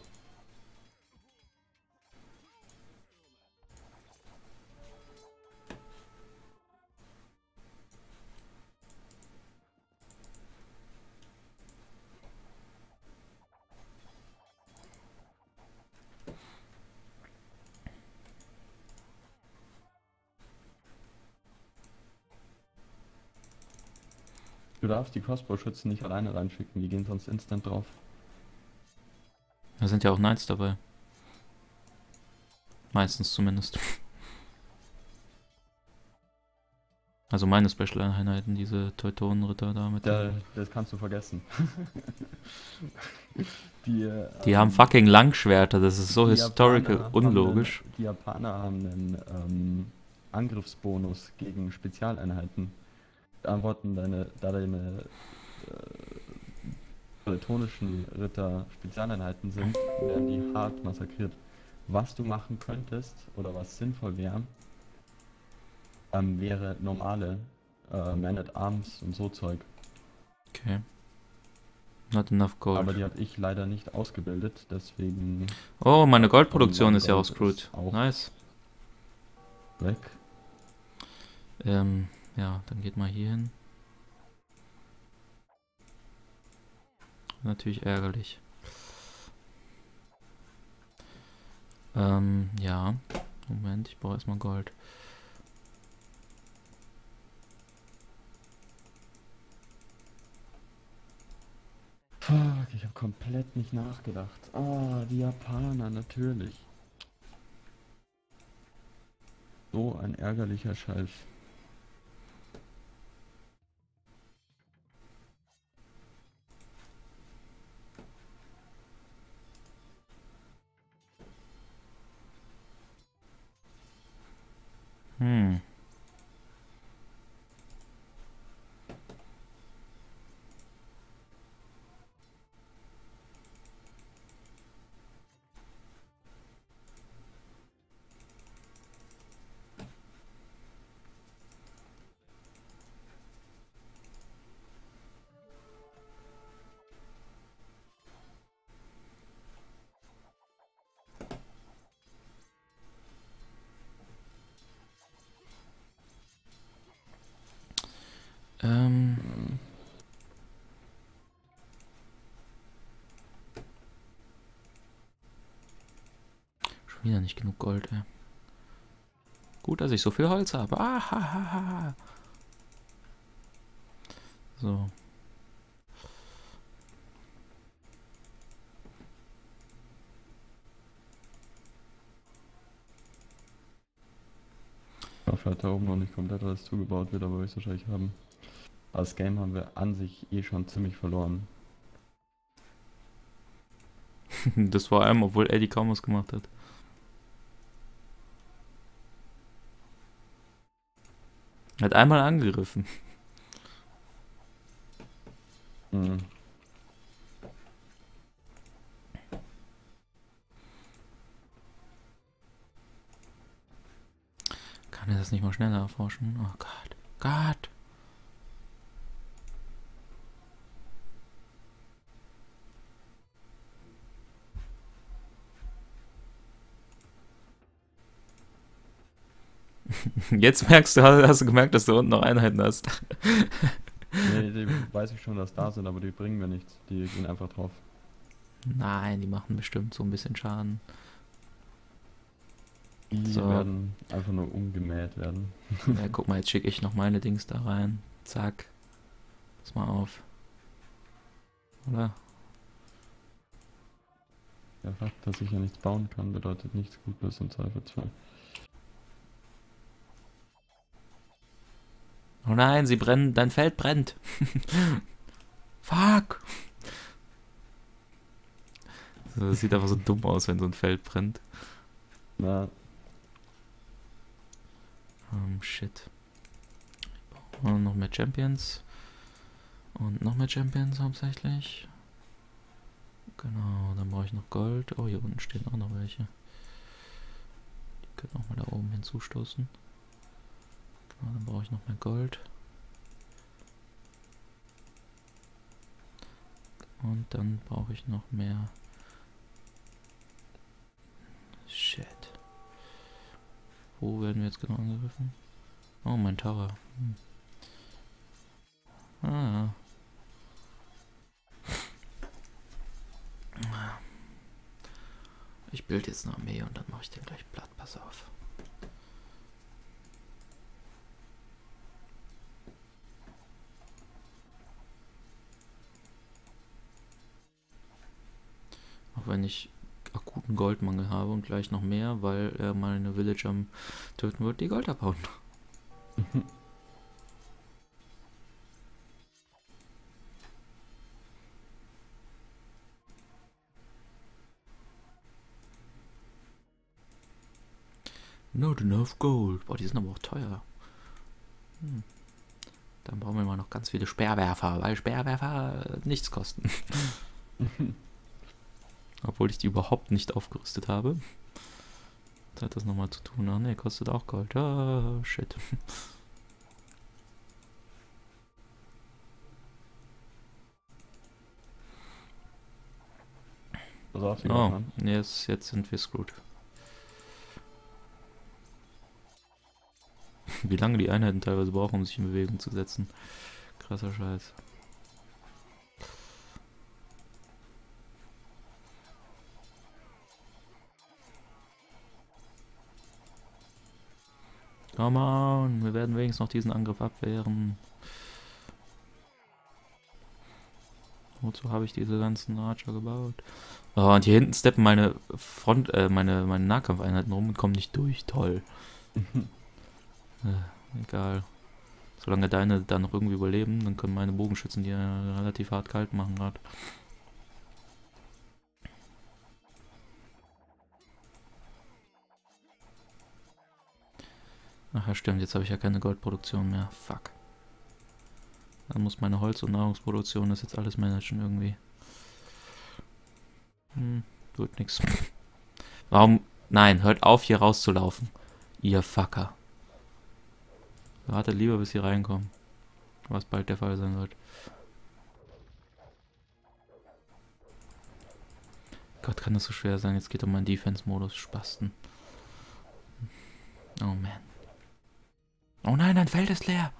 Du darfst die Crossbow-Schützen nicht alleine reinschicken, die gehen sonst instant drauf. Da sind ja auch Knights dabei. Meistens zumindest. Also meine Special-Einheiten, diese Teutonenritter da mit. Das kannst du vergessen. Die Die haben fucking Langschwerter, das ist so die historical Japaner unlogisch. Die Japaner haben einen Angriffsbonus gegen Spezialeinheiten. Da deine teutonischen Ritter Spezialeinheiten sind, werden die hart massakriert. Was du machen könntest, oder was sinnvoll wäre, wäre normale Man-at-Arms und so Zeug. Okay. Not enough gold. Aber die habe ich leider nicht ausgebildet, deswegen Oh, meine Goldproduktion mein ist ja auch Gold screwed. ist auch Nice. weg. Ja, dann geht mal hier hin. Natürlich ärgerlich. Ja. Moment, ich brauche erstmal Gold. Fuck, ich habe komplett nicht nachgedacht. Ah, die Japaner, natürlich. So ein ärgerlicher Scheiß. Hm. Schon wieder nicht genug Gold, ey. Gut, dass ich so viel Holz habe. Ah. So. Ich hoffe, halt da oben noch nicht komplett alles zugebaut wird, aber wir wahrscheinlich haben. Das Game haben wir an sich eh schon ziemlich verloren. Das vor allem, obwohl Eddie kaum was gemacht hat. Er hat einmal angegriffen. Mhm. Kann er das nicht mal schneller erforschen? Oh Gott. Gott. Jetzt merkst du, hast du gemerkt, dass du unten noch Einheiten hast. Nee, die weiß ich schon, dass da sind, aber die bringen mir nichts. Die gehen einfach drauf. Nein, die machen bestimmt so ein bisschen Schaden. Die So. werden einfach nur umgemäht werden. Ja, guck mal, jetzt schicke ich noch meine Dings da rein. Zack. Pass mal auf. Oder? Der Fakt, dass ich ja nichts bauen kann, bedeutet nichts Gutes im Zweifelsfall. Oh nein, sie brennen, dein Feld brennt. Fuck. So, das sieht einfach so dumm aus, wenn so ein Feld brennt. Na, Shit. Und noch mehr Champions. Und noch mehr Champions hauptsächlich. Genau, dann brauche ich noch Gold. Oh, hier unten stehen auch noch welche. Die können auch mal da oben hinzustoßen. Genau, dann brauche ich noch mehr Gold. Und dann brauche ich noch mehr. Shit. Wo werden wir jetzt genau angegriffen? Oh, mein Tower. Ah. Ich bilde jetzt eine Armee und dann mache ich den gleich platt. Pass auf. Auch wenn ich akuten Goldmangel habe und gleich noch mehr, weil er mal eine Village am töten wird, die Gold abhauen. Not enough gold. Boah, die sind aber auch teuer. Dann brauchen wir mal noch ganz viele Speerwerfer, weil Speerwerfer nichts kosten. Obwohl ich die überhaupt nicht aufgerüstet habe. Was hat das nochmal zu tun? Ach ne, kostet auch Gold. Ah, shit. Pass auf, sie Oh, an. jetzt sind wir screwed. Wie lange die Einheiten teilweise brauchen, um sich in Bewegung zu setzen. Krasser Scheiß. Come on, wir werden wenigstens noch diesen Angriff abwehren. Wozu habe ich diese ganzen Archer gebaut? Oh, und hier hinten steppen meine meine Nahkampfeinheiten rum und kommen nicht durch. Toll. Egal. Solange deine dann noch irgendwie überleben, dann können meine Bogenschützen die relativ hart kalt machen gerade. Ach ja, stimmt, jetzt habe ich ja keine Goldproduktion mehr. Fuck. Dann muss meine Holz- und Nahrungsproduktion das jetzt alles managen irgendwie. Wird nix. Warum? Nein, hört auf hier rauszulaufen. Ihr Fucker. Wartet lieber bis sie reinkommen. Was bald der Fall sein wird. Gott, kann das so schwer sein. Jetzt geht um meinen Defense-Modus. Spasten. Oh man. Oh nein, dein Feld ist leer.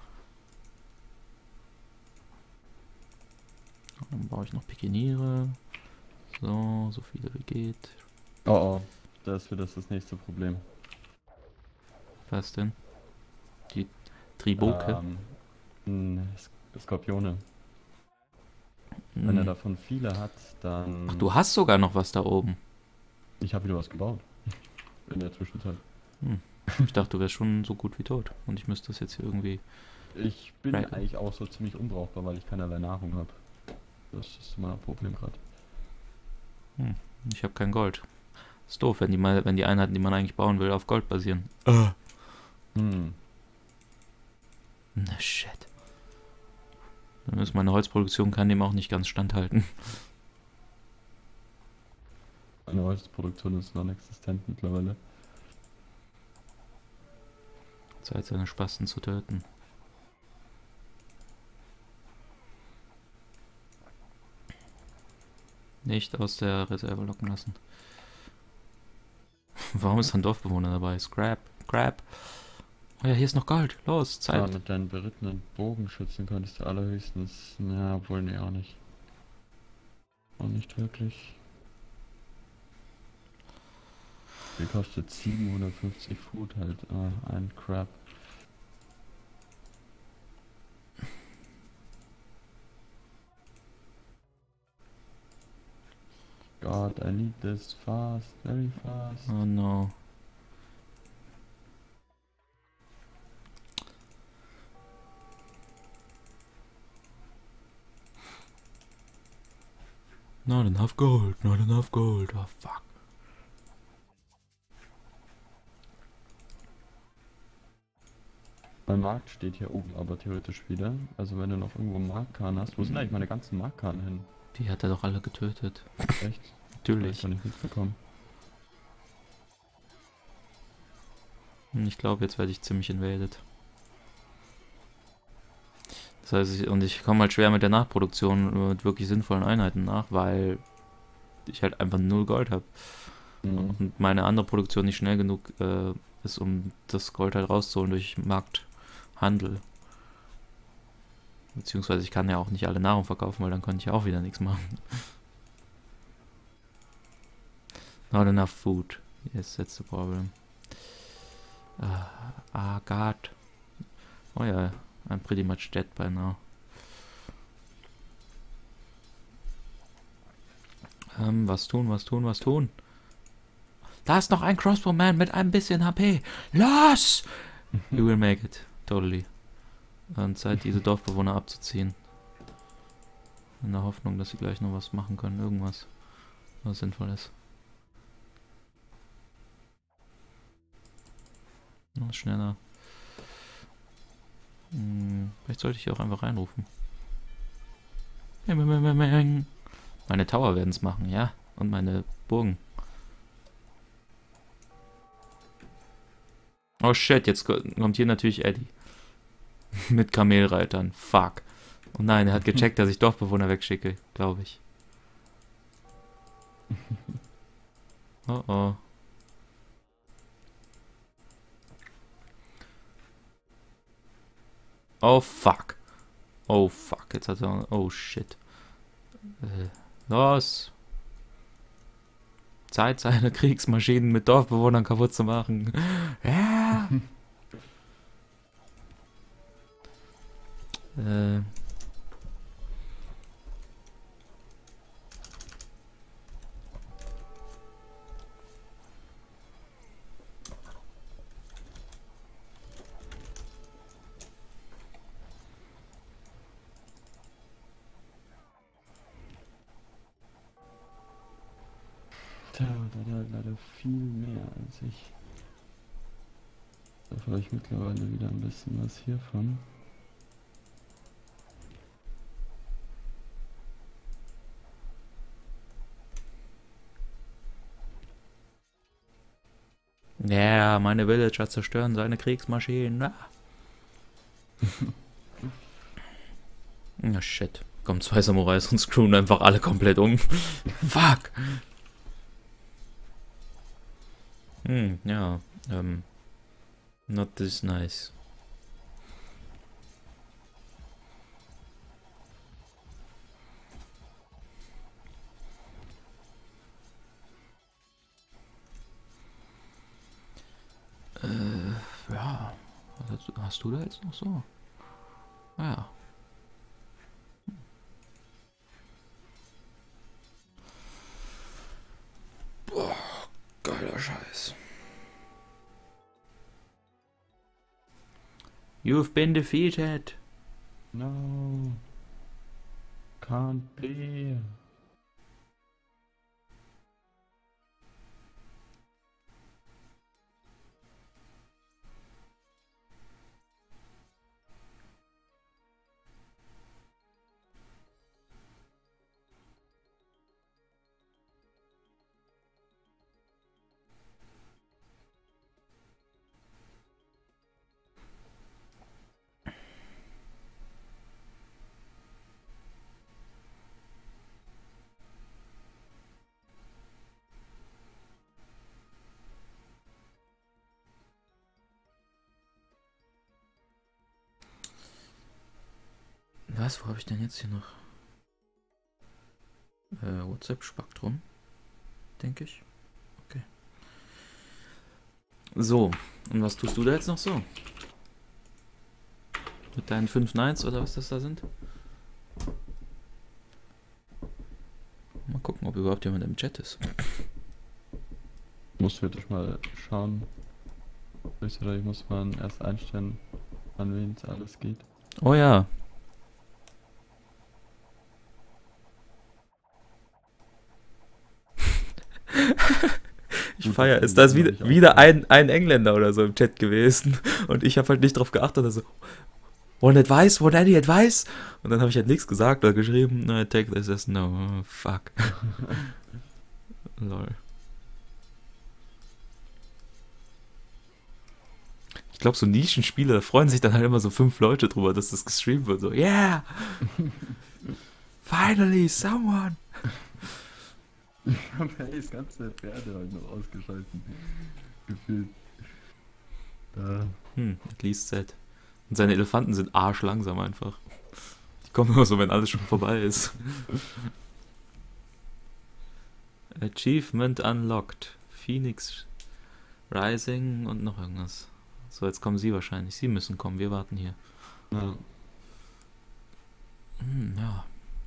Dann baue ich noch Pikeniere. So viele wie geht. Oh oh, das wird das nächste Problem. Was denn? Die Triboke? Skorpione. Wenn er davon viele hat, dann... Ach, du hast sogar noch was da oben. Ich habe wieder was gebaut. In der Zwischenzeit. Ich dachte, du wärst schon so gut wie tot. Und ich müsste das jetzt hier irgendwie... Ich bin Right. eigentlich auch so ziemlich unbrauchbar, weil ich keinerlei Nahrung habe. Das ist mein Problem gerade. Ich habe kein Gold. Ist doof, wenn die Einheiten, die man eigentlich bauen will, auf Gold basieren. Hm. Na shit. Dann ist meine Holzproduktion kann dem auch nicht ganz standhalten. Meine Holzproduktion ist non-existent mittlerweile. Zeit, seine Spasten zu töten. Nicht aus der Reserve locken lassen. Warum ist ein Dorfbewohner dabei? Scrap. Oh ja, hier ist noch Gold. Los, Zeit. Ja, mit deinen berittenen Bogenschützen könntest du allerhöchstens... Ja, obwohl, nee, auch nicht. Auch nicht wirklich. Die kostet 750 Food halt. Ein Crap. God, I need this fast, very fast. Oh no. Not enough gold, not enough gold. Oh fuck. Mein Markt steht hier oben aber theoretisch wieder. Also wenn du noch irgendwo einen Marktkarn hast. Wo sind eigentlich meine ganzen Marktkarn hin? Die hat er doch alle getötet. Echt? Natürlich. Kann ich mitbekommen. Ich glaube, jetzt werde ich ziemlich invaded. Das heißt, ich komme halt schwer mit der Nachproduktion mit wirklich sinnvollen Einheiten nach, weil ich halt einfach 0 Gold habe. Und meine andere Produktion nicht schnell genug ist, um das Gold halt rauszuholen durch Markthandel. Beziehungsweise ich kann ja auch nicht alle Nahrung verkaufen, weil dann könnte ich ja auch wieder nichts machen. Not enough food. Yes, that's the problem. God. Oh ja, I'm pretty much dead by now. Was tun? Da ist noch ein Crossbowman mit ein bisschen HP. Los! You will make it. Totally. Dann Zeit, diese Dorfbewohner abzuziehen. In der Hoffnung, dass sie gleich noch was machen können. Irgendwas, was sinnvoll ist. Noch schneller. Vielleicht sollte ich hier auch einfach reinrufen. Meine Tower werden es machen, ja. Und meine Burgen. Oh shit, jetzt kommt hier natürlich Eddie. Mit Kamelreitern. Fuck. Oh nein, er hat gecheckt, dass ich Dorfbewohner wegschicke, glaube ich. Oh oh. Oh fuck. Oh fuck, jetzt hat er... Oh shit. Los. Zeit, seine Kriegsmaschinen mit Dorfbewohnern kaputt zu machen. Ja. Tja, leider viel mehr als ich. Da habe ich mittlerweile wieder ein bisschen was hiervon. Ja, meine Villager zerstören seine Kriegsmaschinen. Ah. Na shit. Kommen 2 Samurais und screwen einfach alle komplett um. Fuck. Ja. Not this nice. Ja. Hast du da jetzt noch so? Ja. Boah, geiler Scheiß. You've been defeated. No. Can't be. Was? Wo habe ich denn jetzt hier noch? WhatsApp-Spektrum. Denke ich. Okay. So. Und was tust du da jetzt noch so? Mit deinen 5 Nines oder was das da sind? Mal gucken, ob überhaupt jemand im Chat ist. Muss wirklich mal schauen. Ich muss man erst einstellen, an wen es alles geht. Oh ja. Ich feiere es. Da ist wieder ein Engländer oder so im Chat gewesen. Und ich habe halt nicht drauf geachtet. Also, want advice? Want any advice? Und dann habe ich halt nichts gesagt oder geschrieben. No, take this as no. Fuck. Lol. Ich glaube, so Nischenspiele, da freuen sich dann halt immer so 5 Leute drüber, dass das gestreamt wird. So, yeah! Finally, someone! Ich habe das ganze Pferde heute noch ausgeschalten. Gefühlt. Da. At least sad. Und seine Elefanten sind arschlangsam einfach. Die kommen immer so, wenn alles schon vorbei ist. Achievement unlocked. Phoenix Rising und noch irgendwas. So, jetzt kommen sie wahrscheinlich. Sie müssen kommen, wir warten hier. Ja. Ja.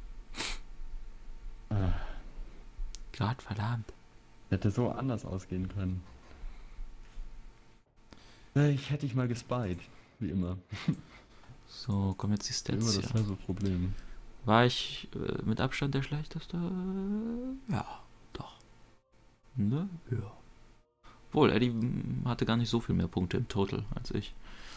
Gott verdammt. Hätte so anders ausgehen können. Ich hätte dich mal gespied, wie immer. So, kommen jetzt die Immer Stats das hier. so Problem. War ich mit Abstand der schlechteste? Ja, doch. Ne? Ja. Wohl, Eddie hatte gar nicht so viel mehr Punkte im Total als ich.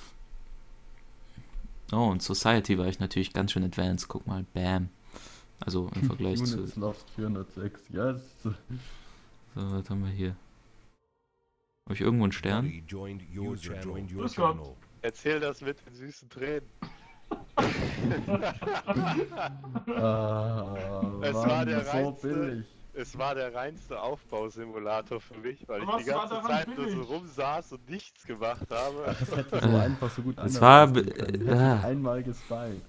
Oh, und Society war ich natürlich ganz schön advanced. Guck mal, bam. Also im Vergleich zu... Units Lost 406, yes. So, was haben wir hier? Habe ich irgendwo einen Stern? Buddy joined your User channel. joined your Grüß Gott. channel. Erzähl das mit den süßen Tränen. Es war Mann, der so reinste- billig. Es war der reinste Aufbausimulator für mich, weil ich Was die war ganze daran Zeit nur so billig? rumsaß und nichts gemacht habe. Das hätte so einfach so gut Es anders war aussehen be- können. Hätte ah. ich einmal gespied.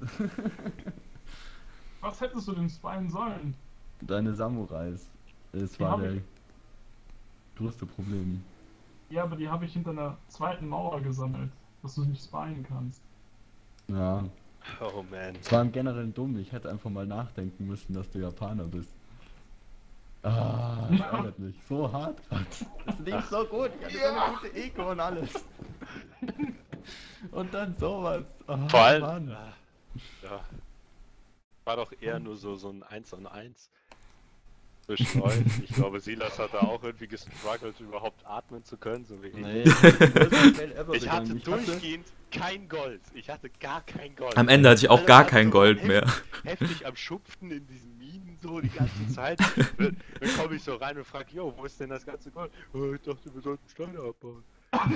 Was hättest du denn spyen sollen? Deine Samurais. Es Die war hab der größte Problem. Ja, aber die habe ich hinter einer zweiten Mauer gesammelt, dass du nicht spyen kannst. Ja, Oh man. es war im Generellen dumm. Ich hätte einfach mal nachdenken müssen, dass du Japaner bist. Ah, das ärgert mich. So hart grad. Das lief so gut. Ich hatte so eine gute Eco und alles. Und dann sowas. Oh, Vor allem, Mann. ja, war doch eher nur so ein 1 on 1 zwischen euch. Ich glaube, Silas hat da auch irgendwie gestruggelt, überhaupt atmen zu können, so wie ich. Nee, das ist die größte Fail ever Ich hatte gegangen. durchgehend kein Gold. Ich hatte gar kein Gold. Am Ende hatte ich auch Alle gar waren kein so Gold mehr. Heftig am Schupfen in diesen Minen so die ganze Zeit. Dann komme ich so rein und frage, yo, wo ist denn das ganze Gold? Oh, ich dachte, wir sollten Steine abbauen.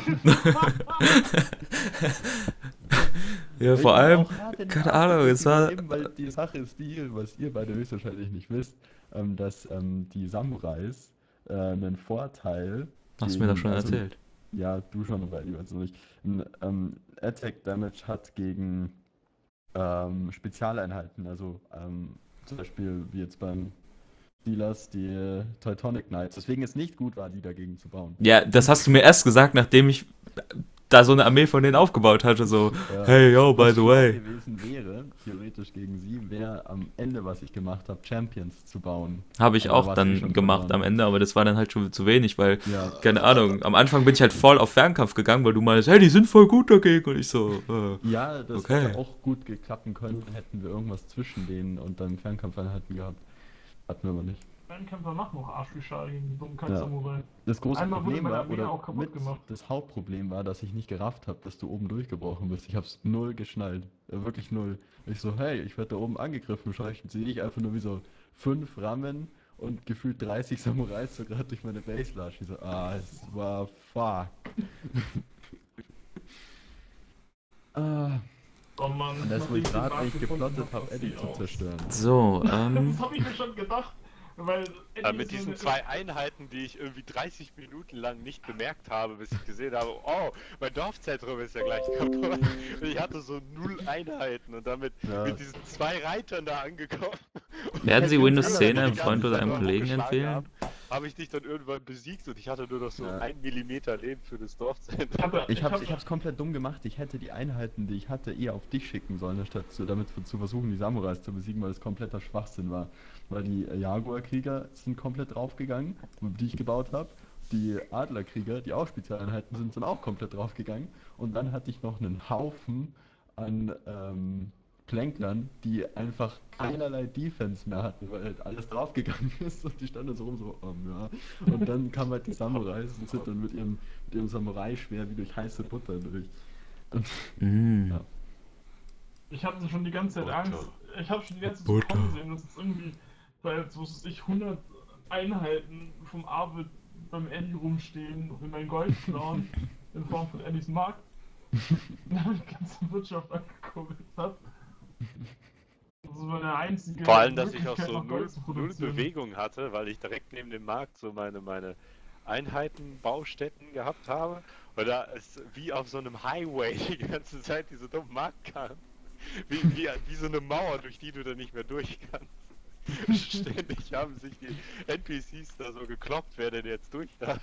Ja, Ich vor bin allem, auch hart in den keine Arsch Ahnung, es war... gegeben, weil die Sache ist die, was ihr beide höchstwahrscheinlich nicht wisst, dass die Samurais einen Vorteil. Hast du mir doch schon also, erzählt. Ja, du schon, aber ich weiß nicht. Ein Attack Damage hat gegen Spezialeinheiten, also zum Beispiel wie jetzt beim Steelers die Teutonic Knights. Deswegen ist nicht gut war, die dagegen zu bauen. Ja, das hast du mir erst gesagt, nachdem ich da so eine Armee von denen aufgebaut hatte, so, Ja. hey, yo, by Was the schlau way. gewesen wäre, theoretisch gegen sie, wäre am Ende, was ich gemacht habe, Champions zu bauen. Habe ich Aber auch warst du dann schon gemacht verloren. am Ende, aber das war dann halt schon zu wenig, weil, Ja, keine Ahnung, am Anfang bin ich halt voll auf Fernkampf gegangen, weil du meinst, hey, die sind voll gut dagegen. Und ich so, ja, das Okay. hätte auch gut geklappen können, hätten wir irgendwas zwischen denen und dann Fernkampfeinheiten gehabt. Hatten wir aber nicht. Fernkämpfer machen noch Arsch wie Schade gegen die dummen Ja. Kack-Samurai. Das große Einmal wurde Problem meine war, Armee oder auch kaputt mit gemacht. das Hauptproblem war, dass ich nicht gerafft habe, dass du oben durchgebrochen bist. Ich hab's null geschnallt. Wirklich null. Ich so, hey, ich werde da oben angegriffen. Schau ich, sehe ich einfach nur wie so 5 Rammen und gefühlt 30 Samurais so gerade durch meine Base laschen. Ich so, es war fuck. Oh Mann. Und das, wo ich nachdem gerade den eigentlich Markt gefunden geplottet hab, habe, passt Eddie die zu aus. zerstören. so, Das habe ich mir schon gedacht, weil Mit diesen 2 Einheiten, die ich irgendwie 30 Minuten lang nicht bemerkt habe, bis ich gesehen habe, oh, mein Dorfzentrum ist ja gleich kaputt. Und ich hatte so 0 Einheiten und damit Ja. mit diesen 2 Reitern da angekommen. werden Sie Und Windows die 10 die einem ganze Freund oder Zeit einem noch Kollegen rumgeschlagen empfehlen? haben, habe ich dich dann irgendwann besiegt und ich hatte nur noch so Ja. 1 Millimeter Leben für das Dorfzentrum. Ich hab's komplett dumm gemacht. Ich hätte die Einheiten, die ich hatte, eher auf dich schicken sollen, statt damit zu versuchen, die Samurais zu besiegen, weil es kompletter Schwachsinn war. Weil die Jaguar-Krieger sind komplett draufgegangen, die ich gebaut habe. Die Adlerkrieger, die auch Spezialeinheiten sind auch komplett draufgegangen. Und dann hatte ich noch einen Haufen an Plänklern, die einfach keinerlei Defense mehr hatten, weil halt alles draufgegangen ist und die standen so rum so, ja. Und dann kamen halt die Samurais und sind dann mit ihrem Samurai-Schwert wie durch heiße Butter durch. Und Mm. Ich hatte schon die ganze Zeit Butter. Angst. Ich habe schon die ganze Zeit Butter. kommen sehen, dass es irgendwie bei, was weiß ich, 100 Einheiten vom Arvid beim Eddie rumstehen und in mein Gold klauen in Form von Eddies Markt. Und dann die ganze Wirtschaft angekurbelt hat. Das war der einzige Vor allem, dass ich auch Möglichkeit, so noch Gold zu null produzieren. Bewegung hatte, weil ich direkt neben dem Markt so meine Einheitenbaustätten gehabt habe. Und da ist wie auf so einem Highway die ganze Zeit diese dumme Markt kam. Wie so eine Mauer, durch die du dann nicht mehr durch kannst. Ständig haben sich die NPCs da so gekloppt, wer denn jetzt durch darf.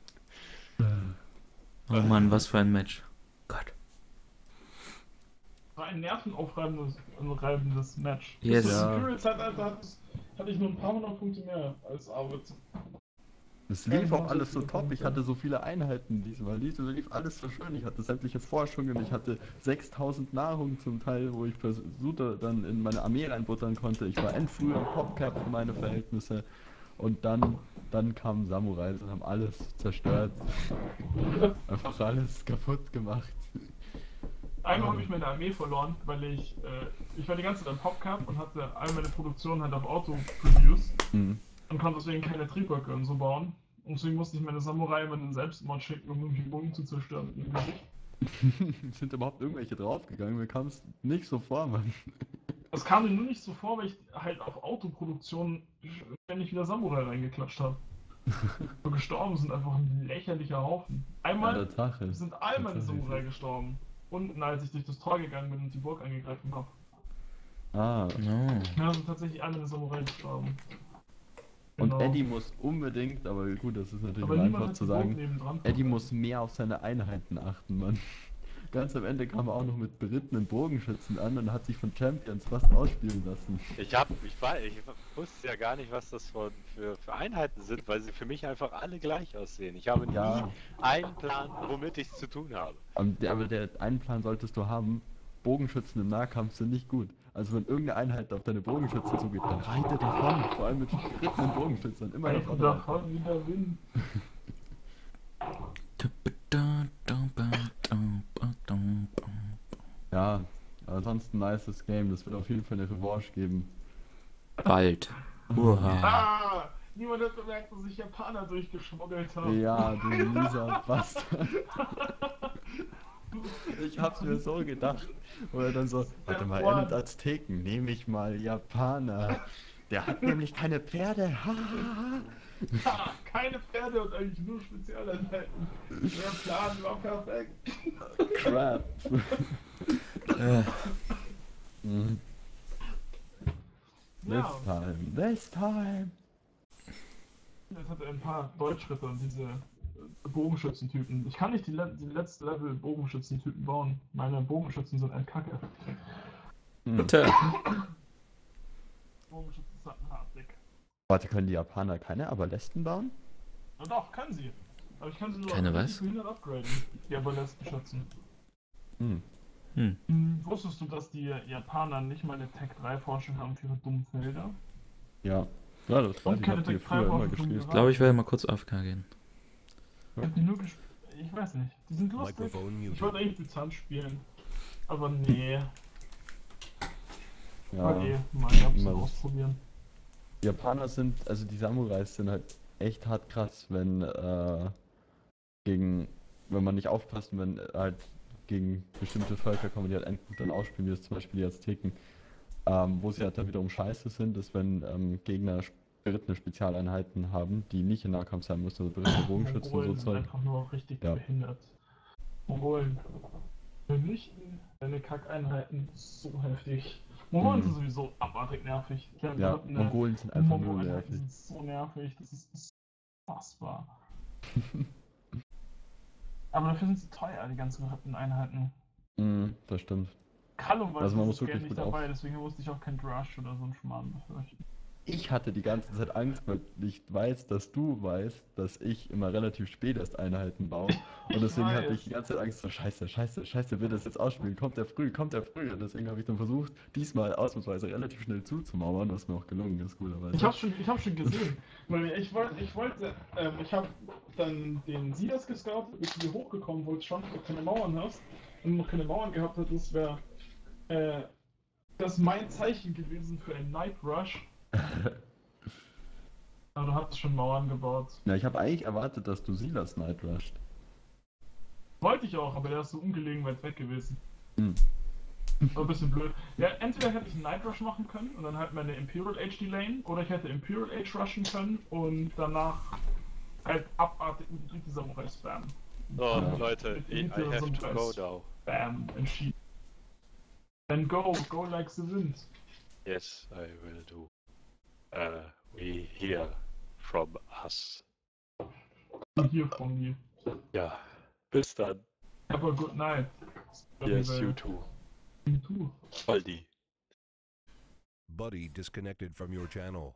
Oh Mann, was für ein Match. Gott. War ein nervenaufreibendes Match. Yes. Bis zur Ja. Imperial-Zeitalter hatte ich nur ein paar hundert Punkte mehr als Arvid. es lief auch alles so top. Ich hatte so viele Einheiten diesmal. Diesmal lief alles so schön. Ich hatte sämtliche Forschungen. Ich hatte 6000 Nahrung zum Teil, wo ich versuchte dann in meine Armee reinbuttern konnte. Ich war endfrüh am Popcap für meine Verhältnisse. Und dann kamen Samurais und haben alles zerstört. Einfach alles kaputt gemacht. Einmal habe ich meine Armee verloren, weil ich war die ganze Zeit am PopCap und hatte all meine Produktion halt auf Auto produced Mhm. und konnte deswegen keine Triebwerke und so bauen. Und deswegen musste ich meine Samurai immer in den Selbstmord schicken, um irgendwie Bogen zu zerstören. Sind überhaupt irgendwelche draufgegangen? Mir kam es nicht so vor, Mann. Das kam mir nur nicht so vor, weil ich halt auf Autoproduktion ständig wieder Samurai reingeklatscht habe. So gestorben sind einfach ein lächerlicher Haufen. Einmal Tatsache. sind all meine Tatsache. Samurai gestorben. Unten, als ich durch das Tor gegangen bin und die Burg angegriffen habe. Ah. No. Ja, sind tatsächlich alle meine Samurai gestorben. Und Genau. Eddie muss unbedingt, aber gut, das ist natürlich Aber immer niemand einfach hat zu die Burg sagen, nebendran. Eddie muss mehr auf seine Einheiten achten, Mann. Ganz am Ende kam er auch noch mit berittenen Bogenschützen an und hat sich von Champions fast ausspielen lassen. Ich wusste ja gar nicht, was das für Einheiten sind, weil sie für mich einfach alle gleich aussehen. Ich habe nie einen Plan, womit ich es zu tun habe. Aber der einen Plan solltest du haben, Bogenschützen im Nahkampf sind nicht gut. Also wenn irgendeine Einheit auf deine Bogenschützen zugeht, dann reite davon, vor allem mit berittenen Bogenschützen, immer nach vorne. Davon wieder Wind. Ja, ansonsten nices Game, das wird auf jeden Fall eine Revanche geben. Bald. Uha. Ah! Niemand hat bemerkt, dass ich Japaner durchgeschmuggelt habe. Ja, du mieser Bastard. Ich hab's mir so gedacht. Oder dann so, warte mal, er nimmt Azteken, nehme ich mal Japaner. Der hat nämlich keine Pferde. Ha, ha, Ha, keine Pferde und eigentlich nur Spezialeinheiten. Der Plan war perfekt. ha. Crap. Mhm. This Ja, time, this time. jetzt hat er ein paar Deutschritter und diese Bogenschützentypen. Ich kann nicht die letzte Level Bogenschützentypen bauen. Meine Bogenschützen sind ein Kacke. Bitte. Bogenschützen sind hart dick. Warte, können die Japaner keine Aberlesten bauen? Na doch, können sie. Aber ich kann sie nur Keine auf was? 100 upgraden. Die Aberlestenschützen. Hm. Wusstest du, dass die Japaner nicht mal eine Tech 3 Forschung haben für ihre dummen Felder? Ja. Ja, das weiß Und ich, keine hab die Tech 3 früher immer Forschung gespielt. Ich glaube, ich werde mal kurz AFK gehen. Ich hab die nur gespielt. Ich weiß nicht. Die sind lustig. Microphone Ich muted. wollte eigentlich Byzanz spielen. Aber nee. Ja. Okay, mal ein bisschen immer das. ausprobieren. Die Japaner sind, also die Samurais sind halt echt hart krass, wenn wenn man nicht aufpasst und wenn halt gegen bestimmte Völker kommen, die halt endgut dann ausspielen, wie das zum Beispiel die Azteken. Wo sie halt dann wiederum scheiße sind, ist, wenn Gegner berittene Spezialeinheiten haben, die nicht in Nahkampf sein müssen, also berittene Bogenschützen und so Mongolen sind Zeug. einfach nur richtig Ja. behindert. Mongolen. Vernichten deine Kackeinheiten so heftig. Mongolen sind sowieso abartig nervig. Ich hab Ja, gehabt, eine Mongolen sind einfach nur Mongo-Einheiten nervig. sind so nervig, das ist unfassbar. Aber dafür sind sie teuer, die ganzen gerappten Einheiten. Das stimmt. Callum war Also man dieses muss Geld wirklich nicht gut dabei, deswegen musste ich auch kein Drush oder so einen Schmarrn befürchten. Ich hatte die ganze Zeit Angst, weil ich weiß, dass du weißt, dass ich immer relativ spät erst Einheiten baue. Und deswegen hatte ich die ganze Zeit Angst, so scheiße, will das jetzt ausspielen? Kommt der früh? Und deswegen habe ich dann versucht, diesmal ausnahmsweise relativ schnell zuzumauern, was mir auch gelungen ist, coolerweise. Ich hab schon gesehen, weil ich habe dann den Silas gescoutet, bist du hier hochgekommen, wo du schon noch keine Mauern hast und noch keine Mauern gehabt hättest, wäre das mein Zeichen gewesen für einen Night Rush. Aber du hattest schon Mauern gebaut. Ja, ich habe eigentlich erwartet, dass du Silas Night rusht. Wollte ich auch, aber der ist so ungelegen weit weg gewesen. Hm. War ein bisschen blöd. Ja, entweder hätte ich einen Night Rush machen können und dann halt meine Imperial Age delayen, oder ich hätte Imperial Age rushen können und danach halt abartig mit die Samurai spammen. So, Leute, I have to go now. Bam, entschieden. Then go like the wind. Yes, I will do. We hear from us. Hier von mir. Ja, bis dann. Have a good night. Yes, you too. You too. Baldi. Buddy disconnected from your channel.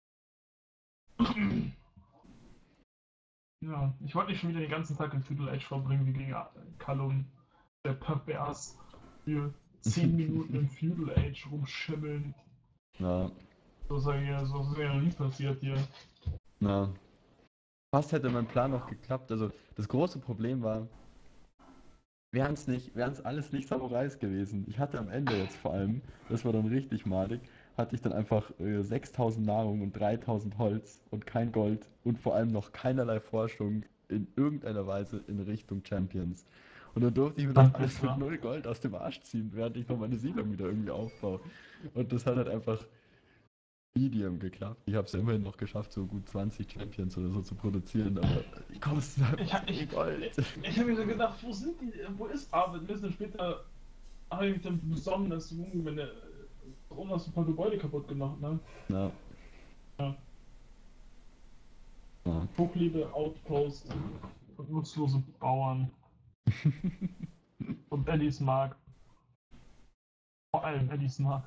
Ja, ich wollte nicht schon wieder den ganzen Tag in Feudal Age verbringen, wie gegen Callum, der Pervers, für 10 Minuten in Feudal Age rumschimmeln. Ja, So ist ja noch nie passiert hier. Na. Fast hätte mein Plan noch geklappt. Also, das große Problem war, wären es alles nicht Samurais gewesen. Ich hatte am Ende jetzt vor allem, das war dann richtig malig, hatte ich dann einfach 6000 Nahrung und 3000 Holz und kein Gold und vor allem noch keinerlei Forschung in irgendeiner Weise in Richtung Champions. Und dann durfte ich mir das alles mit 0 Gold aus dem Arsch ziehen, während ich noch meine Siedlung wieder irgendwie aufbaue. Und das hat halt einfach Medium geklappt. Ich habe es ja immerhin noch geschafft, so gut 20 Champions oder so zu produzieren, aber die kosten halt Ich Gold. Ich habe mir so gedacht, wo ist Arvid? Wir sind später, habe ich mich dann besonnen, dass du warum hast du ein paar Gebäude kaputt gemacht, ne? Ja. Ja. Ja. Hochliebe, Outpost und nutzlose Bauern. Und Eddies Markt. Vor allem Eddies Markt.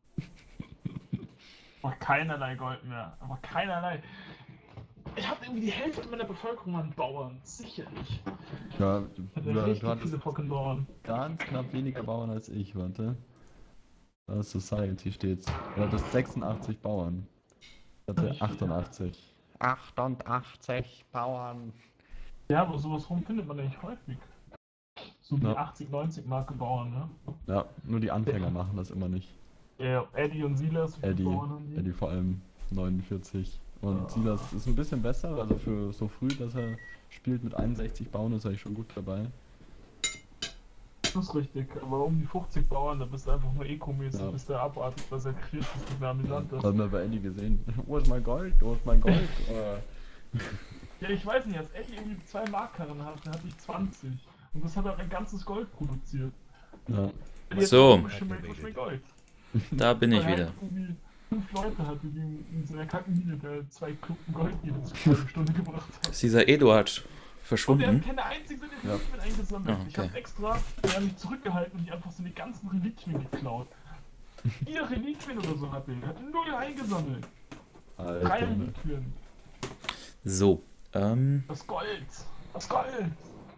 Aber keinerlei Gold mehr. Aber keinerlei. Ich habe irgendwie die Hälfte meiner Bevölkerung an Bauern. Sicherlich. Ja, Du du hattest viele fucking Bauern. ganz knapp weniger Bauern als ich, warte. Da ist Society steht's. Du hattest 86 Bauern. Ich hatte 88. 88 Bauern. Ja, aber sowas rum findet man eigentlich häufig. So die Ja. 80, 90 Marke Bauern, ne? Ja, nur die Anfänger machen das immer nicht. Ja, Eddie und Silas, wie viele Eddie, Bauern haben die? Eddie vor allem 49. Und Silas ist ein bisschen besser, also für so früh, dass er spielt mit 61 Bauern, ist er eigentlich schon gut dabei. Das ist richtig, aber um die 50 Bauern, da bist du einfach nur eco-mäßig, Ja. bis der abartig, was er kriegt, ist nicht mehr amüsant. Hat man bei Eddie gesehen. Wo ist mein Gold? Wo ist mein Gold? Ja, ich weiß nicht, als Eddie irgendwie 2 Markkarren hatte, hatte ich 20. Und das hat halt ein ganzes Gold produziert. Ja. Eddie hat So. bestimmt mein Gold. Da bin ich Weil er wieder. halt irgendwie 5 Leute hatte, die in seiner Kackenmine der 2 Klumpen Gold jede halbe Stunde gebracht hat. Ist dieser Eduard Und er hat verschwunden? keine einzige seine Ja. Reliquien eingesammelt. Ah, Ich okay. habe extra, der hat mich zurückgehalten und die einfach so die ganzen Reliquien geklaut. 4 Reliquien oder so hatte er. Er hat 0 eingesammelt. 3 Alter. Reliquien. So, Das Gold. Das Gold.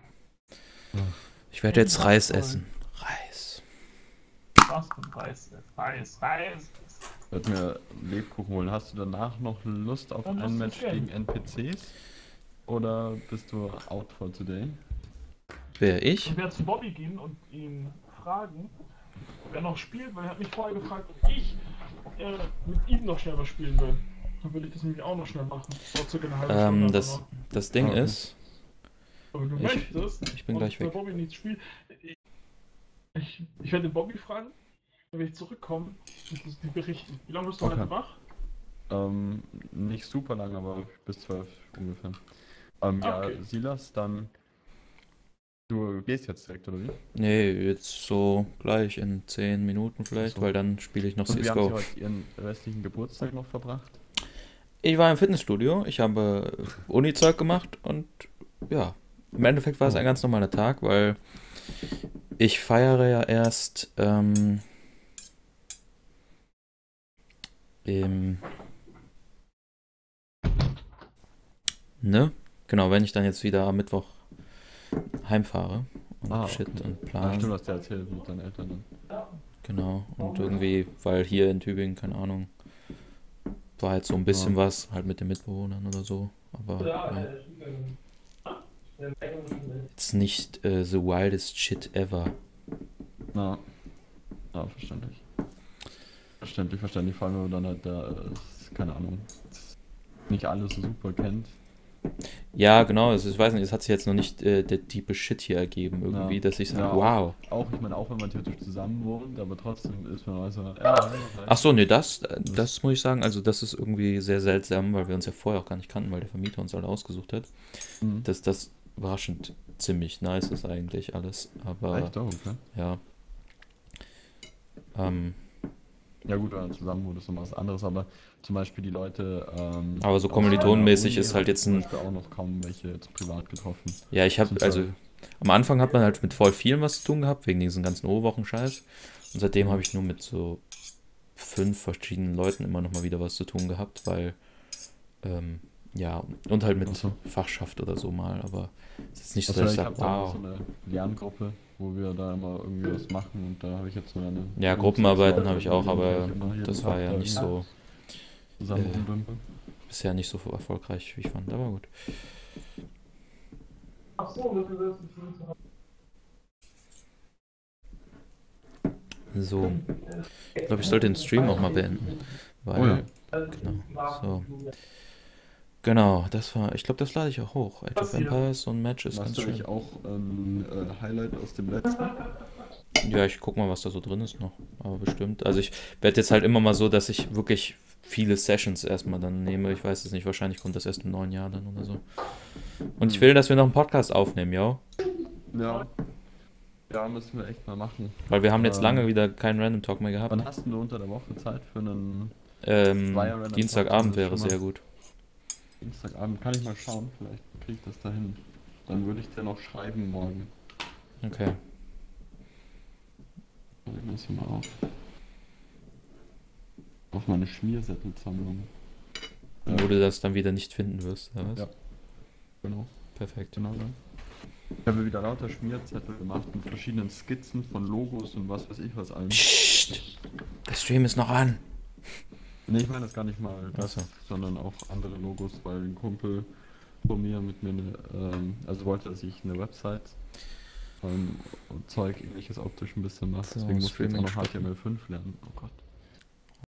ich werde jetzt Reis essen. Reis. Was für ein Reis. Reis. Ich werde mir Lebkuchen holen. Hast du danach noch Lust auf Dann ein lass Match uns gegen NPCs? Oder bist du out for today? Wer ich? Ich werde zu Bobby gehen und ihn fragen, ob er noch spielt, weil er hat mich vorher gefragt, ob ich mit ihm noch schnell was spielen will. Dann will ich das nämlich auch noch schnell machen. Das dauert circa eine halbe Stunde. aber noch. Das Ding Okay. ist, Aber du ich- möchtest, ich bin und gleich der weg. Bobby nicht spielt. Ich werde den Bobby fragen, dann werde ich zurückkommen und das dir berichten. Wie lange bist du Okay. heute wach? Nicht super lang, aber bis 12 ungefähr. Ja, Okay. Silas, dann. Du gehst jetzt direkt, oder wie? nee, jetzt so gleich in 10 Minuten vielleicht, Ach so. weil dann spiele ich noch Und wie haben Sie CSGO. heute Ihren restlichen Geburtstag noch verbracht? Ich war im Fitnessstudio, ich habe Uni-Zeug gemacht und ja, im Endeffekt war es ein ganz normaler Tag, weil ich feiere ja erst ne? Genau, wenn ich dann jetzt wieder am Mittwoch heimfahre und Ah, Shit okay. und Ah, plan. stimmt, hast du erzählt mit deinen Eltern dann. Genau, und irgendwie, weil hier in Tübingen, keine Ahnung, war halt so ein bisschen was, halt mit den Mitbewohnern oder so, aber ja. Jetzt nicht the wildest shit ever. Ja. Ja, verständlich. Verständlich, vor allem wenn man dann halt da, keine Ahnung, nicht alles so super kennt. Ja, genau, also ich weiß nicht, es hat sich jetzt noch nicht der tiefe Shit hier ergeben irgendwie, Ja. dass ich sage, Ja, wow. Ich meine, auch wenn man theoretisch zusammen wohnt, aber trotzdem ist man also, ja. Ach so, nee, das muss ich sagen, also das ist irgendwie sehr seltsam, weil wir uns ja vorher auch gar nicht kannten, weil der Vermieter uns alle ausgesucht hat. Mhm. Dass das überraschend ziemlich nice ist eigentlich alles, aber Echt auch, okay. ja. Ja gut, wenn man zusammen wohnt, ist noch was anderes, aber zum Beispiel die Leute, Aber so aus kommilitonenmäßig meiner Uni ist halt habe ich jetzt zum ein, Beispiel auch noch kaum welche jetzt privat getroffen. ja, ich habe, Sind also so- am Anfang hat man halt mit voll vielen was zu tun gehabt, wegen diesen ganzen O-Wochen-Scheiß. Und seitdem habe ich nur mit so 5 verschiedenen Leuten immer noch mal wieder was zu tun gehabt, weil, ja, und halt mit Ach so. Fachschaft oder so mal, aber es ist nicht so, Also dass ich ich sage, habe da wow. so eine Lerngruppe, wo wir da immer irgendwie was machen und da habe ich jetzt so eine... Ja, Gruppenarbeiten habe ich auch, die aber ich immer jeden das Tag war ja da nicht irgendwie- so, zusammen rumdümpeln. Bisher nicht so erfolgreich, wie ich fand, aber gut. Ach so, das ist jetzt So. Ich glaube, ich sollte den Stream auch mal beenden. Weil, Oh ja. genau, so. Genau, das war, ich glaube, das lade ich auch hoch. Age of Empires und Match ist Machst ganz du schön. eigentlich auch Highlight aus dem letzten? Ja, ich guck mal, was da so drin ist noch. Aber bestimmt. Also ich werde jetzt halt immer mal so, dass ich wirklich viele Sessions erstmal dann nehme. Ich weiß es nicht, wahrscheinlich kommt das erst im neuen Jahr dann oder so. Und ich will, dass wir noch einen Podcast aufnehmen, ja. Ja. Ja, müssen wir echt mal machen. Weil wir haben jetzt lange wieder keinen Random Talk mehr gehabt. Wann hast du unter der Woche Zeit für einen Random Talk? Dienstagabend wäre Schon mal- sehr gut. Dienstagabend? Kann ich mal schauen, vielleicht kriege ich das dahin. Dann würde ich dir noch schreiben morgen. Okay. Ich muss hier mal auf meine Schmiersättelsammlung. Wo du das dann wieder nicht finden wirst, oder was? Ja. Genau, Perfekt. genau so. Ich habe wieder lauter Schmierzettel gemacht mit verschiedenen Skizzen von Logos und was weiß ich was allem. Psst! Der Stream ist noch an. Ne, ich meine das gar nicht mal das, Ach so. sondern auch andere Logos, weil ein Kumpel von mir mit mir also wollte, dass ich eine Website und Zeug ähnliches optisch ein bisschen mache. So, Deswegen musste ich jetzt auch noch Streaming HTML5 lernen. Oh Gott.